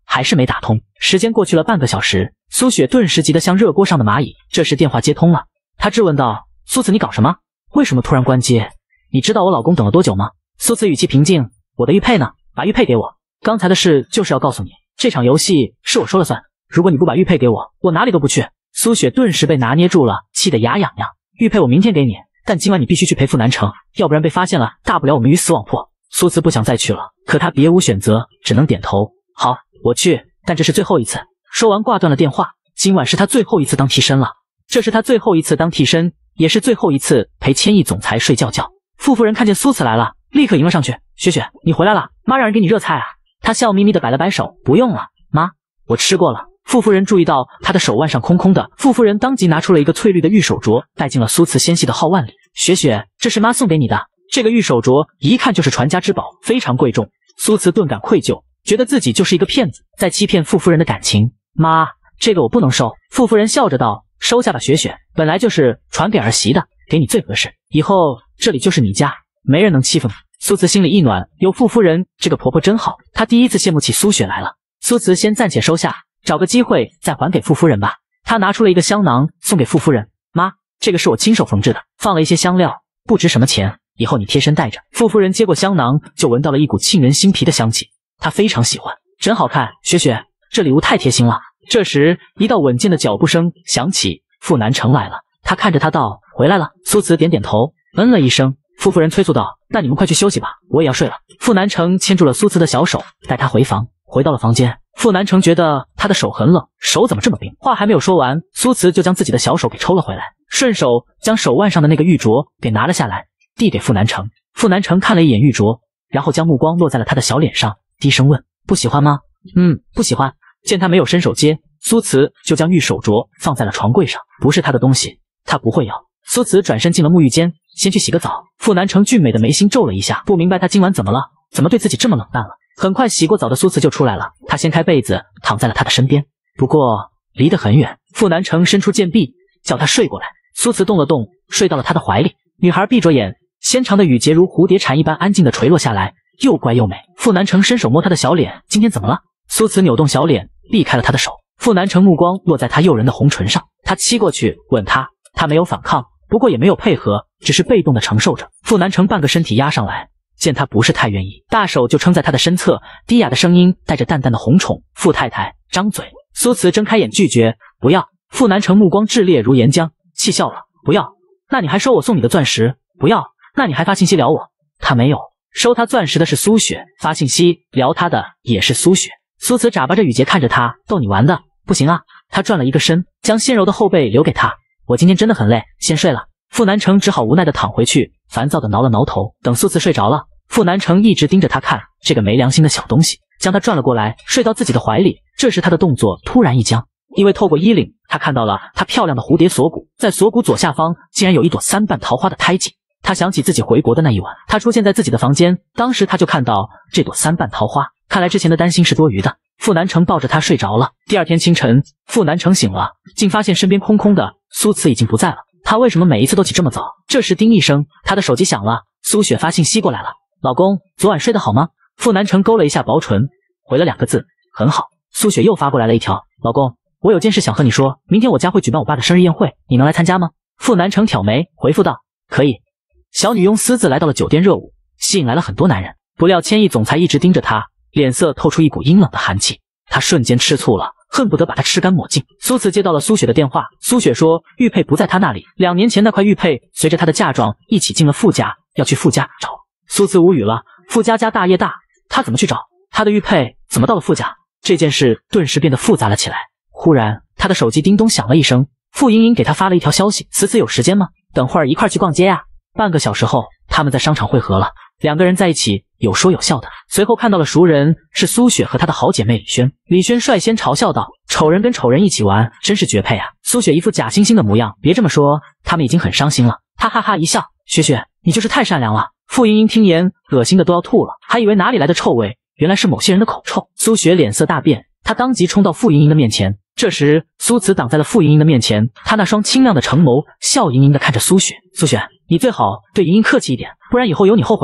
A: 还是没打通。时间过去了半个小时，苏雪顿时急得像热锅上的蚂蚁。这时电话接通了，她质问道：“苏慈，你搞什么？为什么突然关机？你知道我老公等了多久吗？”苏慈语气平静：“我的玉佩呢？把玉佩给我。刚才的事就是要告诉你，这场游戏是我说了算。如果你不把玉佩给我，我哪里都不去。”苏雪顿时被拿捏住了，气得牙痒痒。玉佩我明天给你，但今晚你必须去陪傅南城，要不然被发现了，大不了我们鱼死网破。苏慈不想再去了，可他别无选择，只能点头。好，我去，但这是最后一次。说完挂断了电话。今晚是他最后一次当替身了，这是他最后一次当替身，也是最后一次陪千亿总裁睡觉觉。傅夫人看见苏慈来了，立刻迎了上去：“雪雪，你回来了，妈让人给你热菜啊。”他笑眯眯地摆了摆手：“不用了，妈，我吃过了。”傅夫人注意到他的手腕上空空的，傅夫人当即拿出了一个翠绿的玉手镯，戴进了苏慈纤细的皓腕里。雪雪，这是妈送给你的，这个玉手镯一看就是传家之宝，非常贵重。苏慈顿感愧疚，觉得自己就是一个骗子，在欺骗傅夫人的感情。妈，这个我不能收。傅夫人笑着道：“收下吧，雪雪，本来就是传给儿媳的，给你最合适。以后这里就是你家，没人能欺负你。”苏慈心里一暖，有傅夫人这个婆婆真好，她第一次羡慕起苏雪来了。苏慈先暂且收下，找个机会再还给傅夫人吧。他拿出了一个香囊送给傅夫人：“妈，这个是我亲手缝制的，放了一些香料，不值什么钱，以后你贴身带着。”傅夫人接过香囊，就闻到了一股沁人心脾的香气，她非常喜欢，真好看。雪雪，这礼物太贴心了。这时一道稳健的脚步声响起，傅南城来了。他看着他道：“回来了。”苏慈点点头，嗯了一声。傅夫人催促道：“那你们快去休息吧，我也要睡了。”傅南城牵住了苏慈的小手，带他回房。回到了房间，傅南城觉得他的手很冷，手怎么这么冰？话还没有说完，苏慈就将自己的小手给抽了回来，顺手将手腕上的那个玉镯给拿了下来，递给傅南城。傅南城看了一眼玉镯，然后将目光落在了他的小脸上，低声问：“不喜欢吗？”“嗯，不喜欢。”见他没有伸手接，苏慈就将玉手镯放在了床柜上。不是他的东西，他不会要。苏慈转身进了沐浴间，先去洗个澡。傅南城俊美的眉心皱了一下，不明白他今晚怎么了，怎么对自己这么冷淡了。很快洗过澡的苏慈就出来了，他掀开被子躺在了他的身边，不过离得很远。傅南城伸出剑臂叫他睡过来，苏慈动了动，睡到了他的怀里。女孩闭着眼，纤长的羽结如蝴蝶蝉一般安静地垂落下来，又乖又美。傅南城伸手摸她的小脸，今天怎么了？苏慈扭动小脸避开了他的手。傅南城目光落在他诱人的红唇上，他欺过去吻他，他没有反抗，不过也没有配合，只是被动地承受着。傅南城半个身体压上来，见他不是太愿意，大手就撑在他的身侧，低哑的声音带着淡淡的红宠：“傅太太，张嘴。”苏慈睁开眼拒绝：“不要。”傅南城目光炽烈如岩浆，气笑了：“不要？那你还收我送你的钻石？不要？那你还发信息聊我？”他没有，收他钻石的是苏雪，发信息聊他的也是苏雪。苏慈眨巴着羽结看着他：“逗你玩的？不行啊。”他转了一个身，将纤柔的后背留给他：“我今天真的很累，先睡了。”傅南城只好无奈地躺回去，烦躁地挠了挠头。等苏慈睡着了，傅南城一直盯着他看，这个没良心的小东西，将他转了过来，睡到自己的怀里。这时他的动作突然一僵，因为透过衣领，他看到了他漂亮的蝴蝶锁骨，在锁骨左下方竟然有一朵三瓣桃花的胎记。他想起自己回国的那一晚，他出现在自己的房间，当时他就看到这朵三瓣桃花，看来之前的担心是多余的。傅南城抱着他睡着了。第二天清晨，傅南城醒了，竟发现身边空空的，苏慈已经不在了。他为什么每一次都起这么早？这时叮一声，他的手机响了，苏雪发信息过来了：“老公，昨晚睡得好吗？”傅南城勾了一下薄唇，回了两个字：“很好。”苏雪又发过来了一条：“老公，我有件事想和你说，明天我家会举办我爸的生日宴会，你能来参加吗？”傅南城挑眉回复道：“可以。”小女佣私自来到了酒店热舞，吸引来了很多男人。不料千亿总裁一直盯着她，脸色透出一股阴冷的寒气，他瞬间吃醋了，恨不得把她吃干抹净。苏慈接到了苏雪的电话，苏雪说玉佩不在她那里，两年前那块玉佩随着她的嫁妆一起进了傅家，要去傅家找。苏慈无语了，傅家家大业大，他怎么去找？他的玉佩怎么到了傅家？这件事顿时变得复杂了起来。忽然他的手机叮咚响了一声，傅莹莹给他发了一条消息：“此次有时间吗？等会儿一块去逛街呀。”半个小时后，他们在商场汇合了，两个人在一起有说有笑的。随后看到了熟人，是苏雪和她的好姐妹李轩。李轩率先嘲笑道：“丑人跟丑人一起玩，真是绝配啊！”苏雪一副假惺惺的模样：“别这么说，他们已经很伤心了。”他哈哈一笑：“雪雪，你就是太善良了。”傅莹莹听言，恶心的都要吐了，还以为哪里来的臭味，原来是某些人的口臭。苏雪脸色大变，她当即冲到傅莹莹的面前。这时苏慈挡在了傅莹莹的面前，他那双清亮的橙眸笑盈盈地看着苏雪：“苏雪，你最好对莹莹客气一点，不然以后有你后悔的。”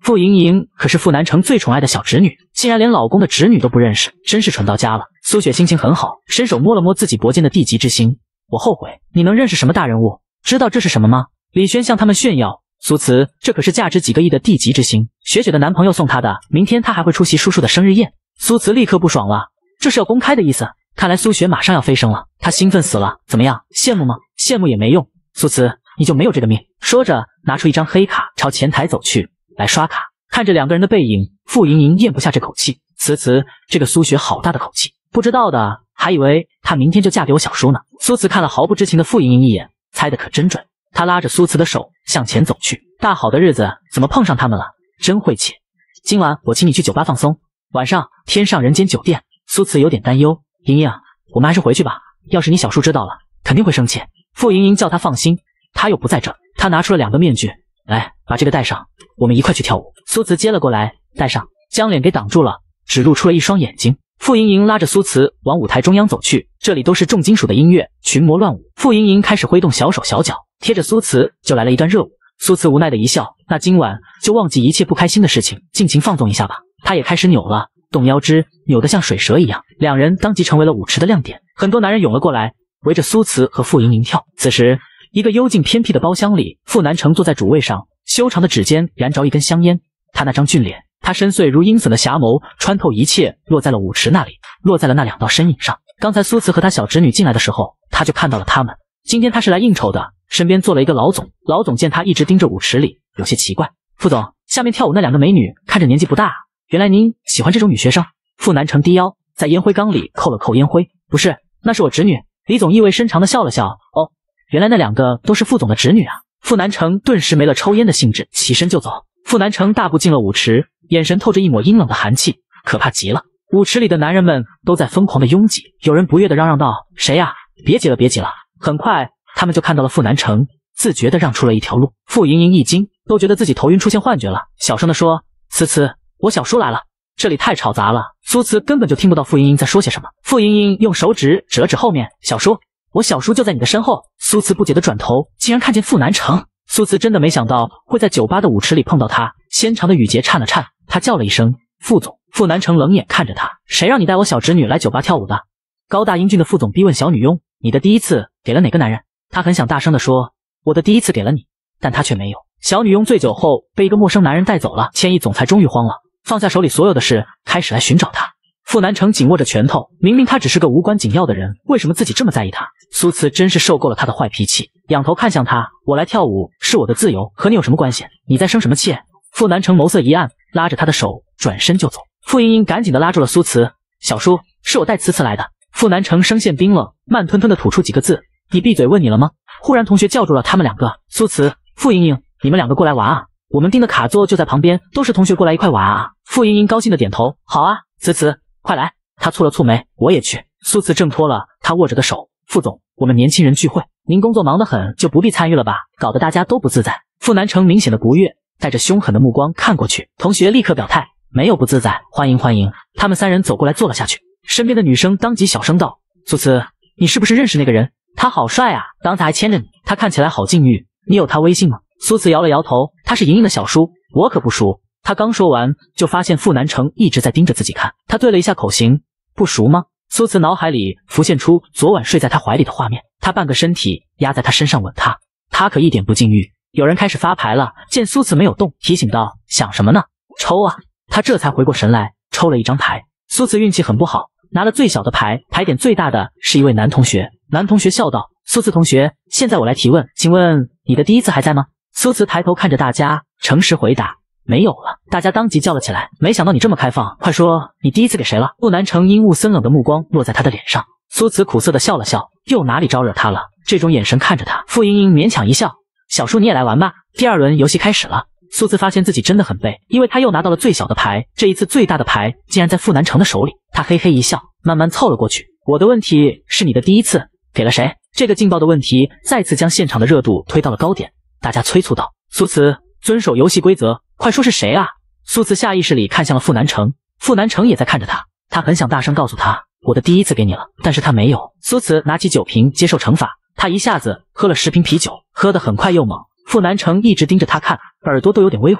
A: 傅莹莹可是傅南城最宠爱的小侄女，竟然连老公的侄女都不认识，真是蠢到家了。苏雪心情很好，伸手摸了摸自己脖间的地级之星。我后悔，你能认识什么大人物？知道这是什么吗？李轩向他们炫耀，苏慈，这可是价值几个亿的地级之星，雪雪的男朋友送她的，明天她还会出席叔叔的生日宴。苏慈立刻不爽了，这是要公开的意思。看来苏雪马上要飞升了，她兴奋死了。怎么样，羡慕吗？羡慕也没用，苏慈，你就没有这个命。说着，拿出一张黑卡，朝前台走去。来刷卡。看着两个人的背影，傅莹莹咽不下这口气。呲呲，这个苏雪好大的口气，不知道的还以为她明天就嫁给我小叔呢。苏慈看了毫不知情的傅莹莹一眼，猜得可真准。他拉着苏慈的手向前走去。大好的日子怎么碰上他们了？真晦气。今晚我请你去酒吧放松。晚上天上人间酒店。苏慈有点担忧，莹莹，我们还是回去吧，要是你小叔知道了肯定会生气。傅莹莹叫他放心，他又不在这。他拿出了两个面具，来，把这个戴上，我们一块去跳舞。苏慈接了过来，戴上，将脸给挡住了，只露出了一双眼睛。傅莹莹拉着苏慈往舞台中央走去，这里都是重金属的音乐，群魔乱舞。傅莹莹开始挥动小手小脚，贴着苏慈就来了一段热舞。苏慈无奈的一笑，那今晚就忘记一切不开心的事情，尽情放纵一下吧。他也开始扭了，动腰肢，扭得像水蛇一样，两人当即成为了舞池的亮点。很多男人涌了过来，围着苏慈和傅莹莹跳。此时一个幽静偏僻的包厢里，傅南城坐在主位上，修长的指尖燃着一根香烟。他那张俊脸，他深邃如阴森的侠眸穿透一切，落在了舞池那里，落在了那两道身影上。刚才苏慈和他小侄女进来的时候，他就看到了他们。今天他是来应酬的，身边坐了一个老总。老总见他一直盯着舞池里，有些奇怪。傅总，下面跳舞那两个美女看着年纪不大，原来您喜欢这种女学生？傅南城低腰在烟灰缸里扣了扣烟灰。不是，那是我侄女。李总意味深长地笑了笑。哦，原来那两个都是傅总的侄女啊。傅南城顿时没了抽烟的兴致，起身就走。傅南城大步进了舞池，眼神透着一抹阴冷的寒气，可怕极了。舞池里的男人们都在疯狂的拥挤，有人不悦地嚷嚷道：谁呀？别挤了别挤了。很快他们就看到了傅南城，自觉地让出了一条路。傅莹莹一惊，都觉得自己头晕出现幻觉了，小声地说：呲呲，我小叔来了。这里太吵杂了，苏慈根本就听不到傅莹莹在说些什么。傅莹莹用手指指了指后面，小叔，我小叔就在你的身后。苏慈不解地转头，竟然看见傅南城。苏慈真的没想到会在酒吧的舞池里碰到他，纤长的羽节颤了颤，他叫了一声傅总。傅南城冷眼看着他，谁让你带我小侄女来酒吧跳舞的？高大英俊的傅总逼问小女佣，你的第一次给了哪个男人？他很想大声地说，我的第一次给了你，但他却没有。小女佣醉酒后被一个陌生男人带走了，千亿总裁终于慌了，放下手里所有的事，开始来寻找他。傅南城紧握着拳头，明明他只是个无关紧要的人，为什么自己这么在意他？苏慈真是受够了他的坏脾气，仰头看向他，我来跳舞是我的自由，和你有什么关系？你在生什么气？傅南城眸色一暗，拉着他的手转身就走。傅莹莹赶紧的拉住了苏慈，小叔，是我带呲呲来的。傅南城声线冰冷，慢吞吞的吐出几个字，你闭嘴，问你了吗？忽然同学叫住了他们两个，苏慈、傅莹莹，你们两个过来玩啊，我们订的卡座就在旁边，都是同学过来一块玩啊。傅莹莹高兴的点头，好啊，呲呲快来。他蹙了蹙眉，我也去。苏慈挣脱了他握着的手，傅总，我们年轻人聚会，您工作忙得很，就不必参与了吧，搞得大家都不自在。傅南城明显的不悦，带着凶狠的目光看过去，同学立刻表态，没有不自在，欢迎欢迎。他们三人走过来坐了下去，身边的女生当即小声道，苏慈，你是不是认识那个人？他好帅啊，刚才还牵着你，他看起来好禁欲，你有他微信吗？苏慈摇了摇头，他是莹莹的小叔，我可不熟。他刚说完，就发现傅南城一直在盯着自己看，他对了一下口型，不熟吗？苏慈脑海里浮现出昨晚睡在他怀里的画面，他半个身体压在他身上吻他，他可一点不禁欲。有人开始发牌了，见苏慈没有动，提醒道，想什么呢？抽啊！他这才回过神来，抽了一张牌。苏慈运气很不好，拿了最小的牌，牌点最大的是一位男同学。男同学笑道，苏慈同学，现在我来提问，请问你的第一次还在吗？苏慈抬头看着大家，诚实回答，没有了。大家当即叫了起来，没想到你这么开放，快说你第一次给谁了？傅南城阴雾森冷的目光落在他的脸上，苏慈苦涩的笑了笑，又哪里招惹他了？这种眼神看着他，傅莹莹勉强一笑，小叔你也来玩吧。第二轮游戏开始了，苏慈发现自己真的很背，因为他又拿到了最小的牌，这一次最大的牌竟然在傅南城的手里。他嘿嘿一笑，慢慢凑了过去，我的问题是你的第一次给了谁？这个劲爆的问题再次将现场的热度推到了高点，大家催促道，苏慈，遵守游戏规则，快说是谁啊？苏慈下意识里看向了傅南城，傅南城也在看着他，他很想大声告诉他，我的第一次给你了，但是他没有。苏慈拿起酒瓶接受惩罚，他一下子喝了十瓶啤酒，喝得很快又猛。傅南城一直盯着他看，耳朵都有点微红。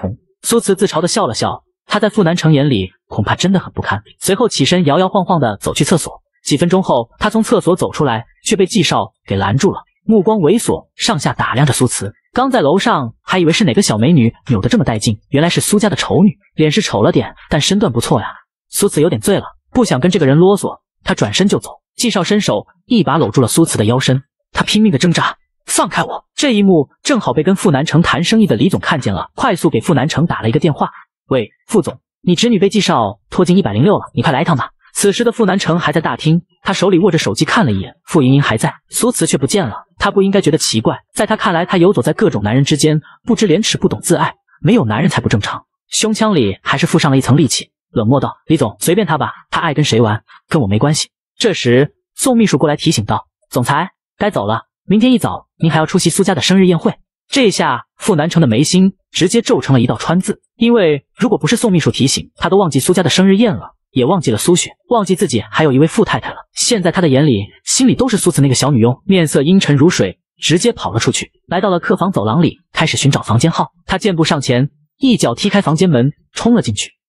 A: 苏慈自嘲地笑了笑，他在傅南城眼里恐怕真的很不堪。随后起身摇摇晃晃地走去厕所。几分钟后，他从厕所走出来，却被纪少给拦住了，目光猥琐，上下打量着苏慈。刚在楼上还以为是哪个小美女扭得这么带劲，原来是苏家的丑女，脸是丑了点，但身段不错呀。苏慈有点醉了，不想跟这个人啰嗦，他转身就走。纪少伸手一把搂住了苏慈的腰身，他拼命的挣扎，放开我！这一幕正好被跟傅南城谈生意的李总看见了，快速给傅南城打了一个电话：喂，傅总，你侄女被纪少拖进一百零六了，你快来一趟吧。此时的傅南城还在大厅，他手里握着手机看了一眼，傅莹莹还在，苏慈却不见了。他不应该觉得奇怪，在他看来，他游走在各种男人之间，不知廉耻，不懂自爱，没有男人才不正常。胸腔里还是附上了一层戾气，冷漠道：李总，随便他吧，他爱跟谁玩，跟我没关系。这时宋秘书过来提醒道：总裁，该走了，明天一早您还要出席苏家的生日宴会。这下傅南城的眉心直接皱成了一道川字，因为如果不是宋秘书提醒，他都忘记苏家的生日宴了，也忘记了苏雪，忘记自己还有一位傅太太了。现在他的眼里心里都是苏慈那个小女佣，面色阴沉如水，直接跑了出去，来到了客房走廊里，开始寻找房间号。他健步上前，一脚踢开房间门，冲了进去。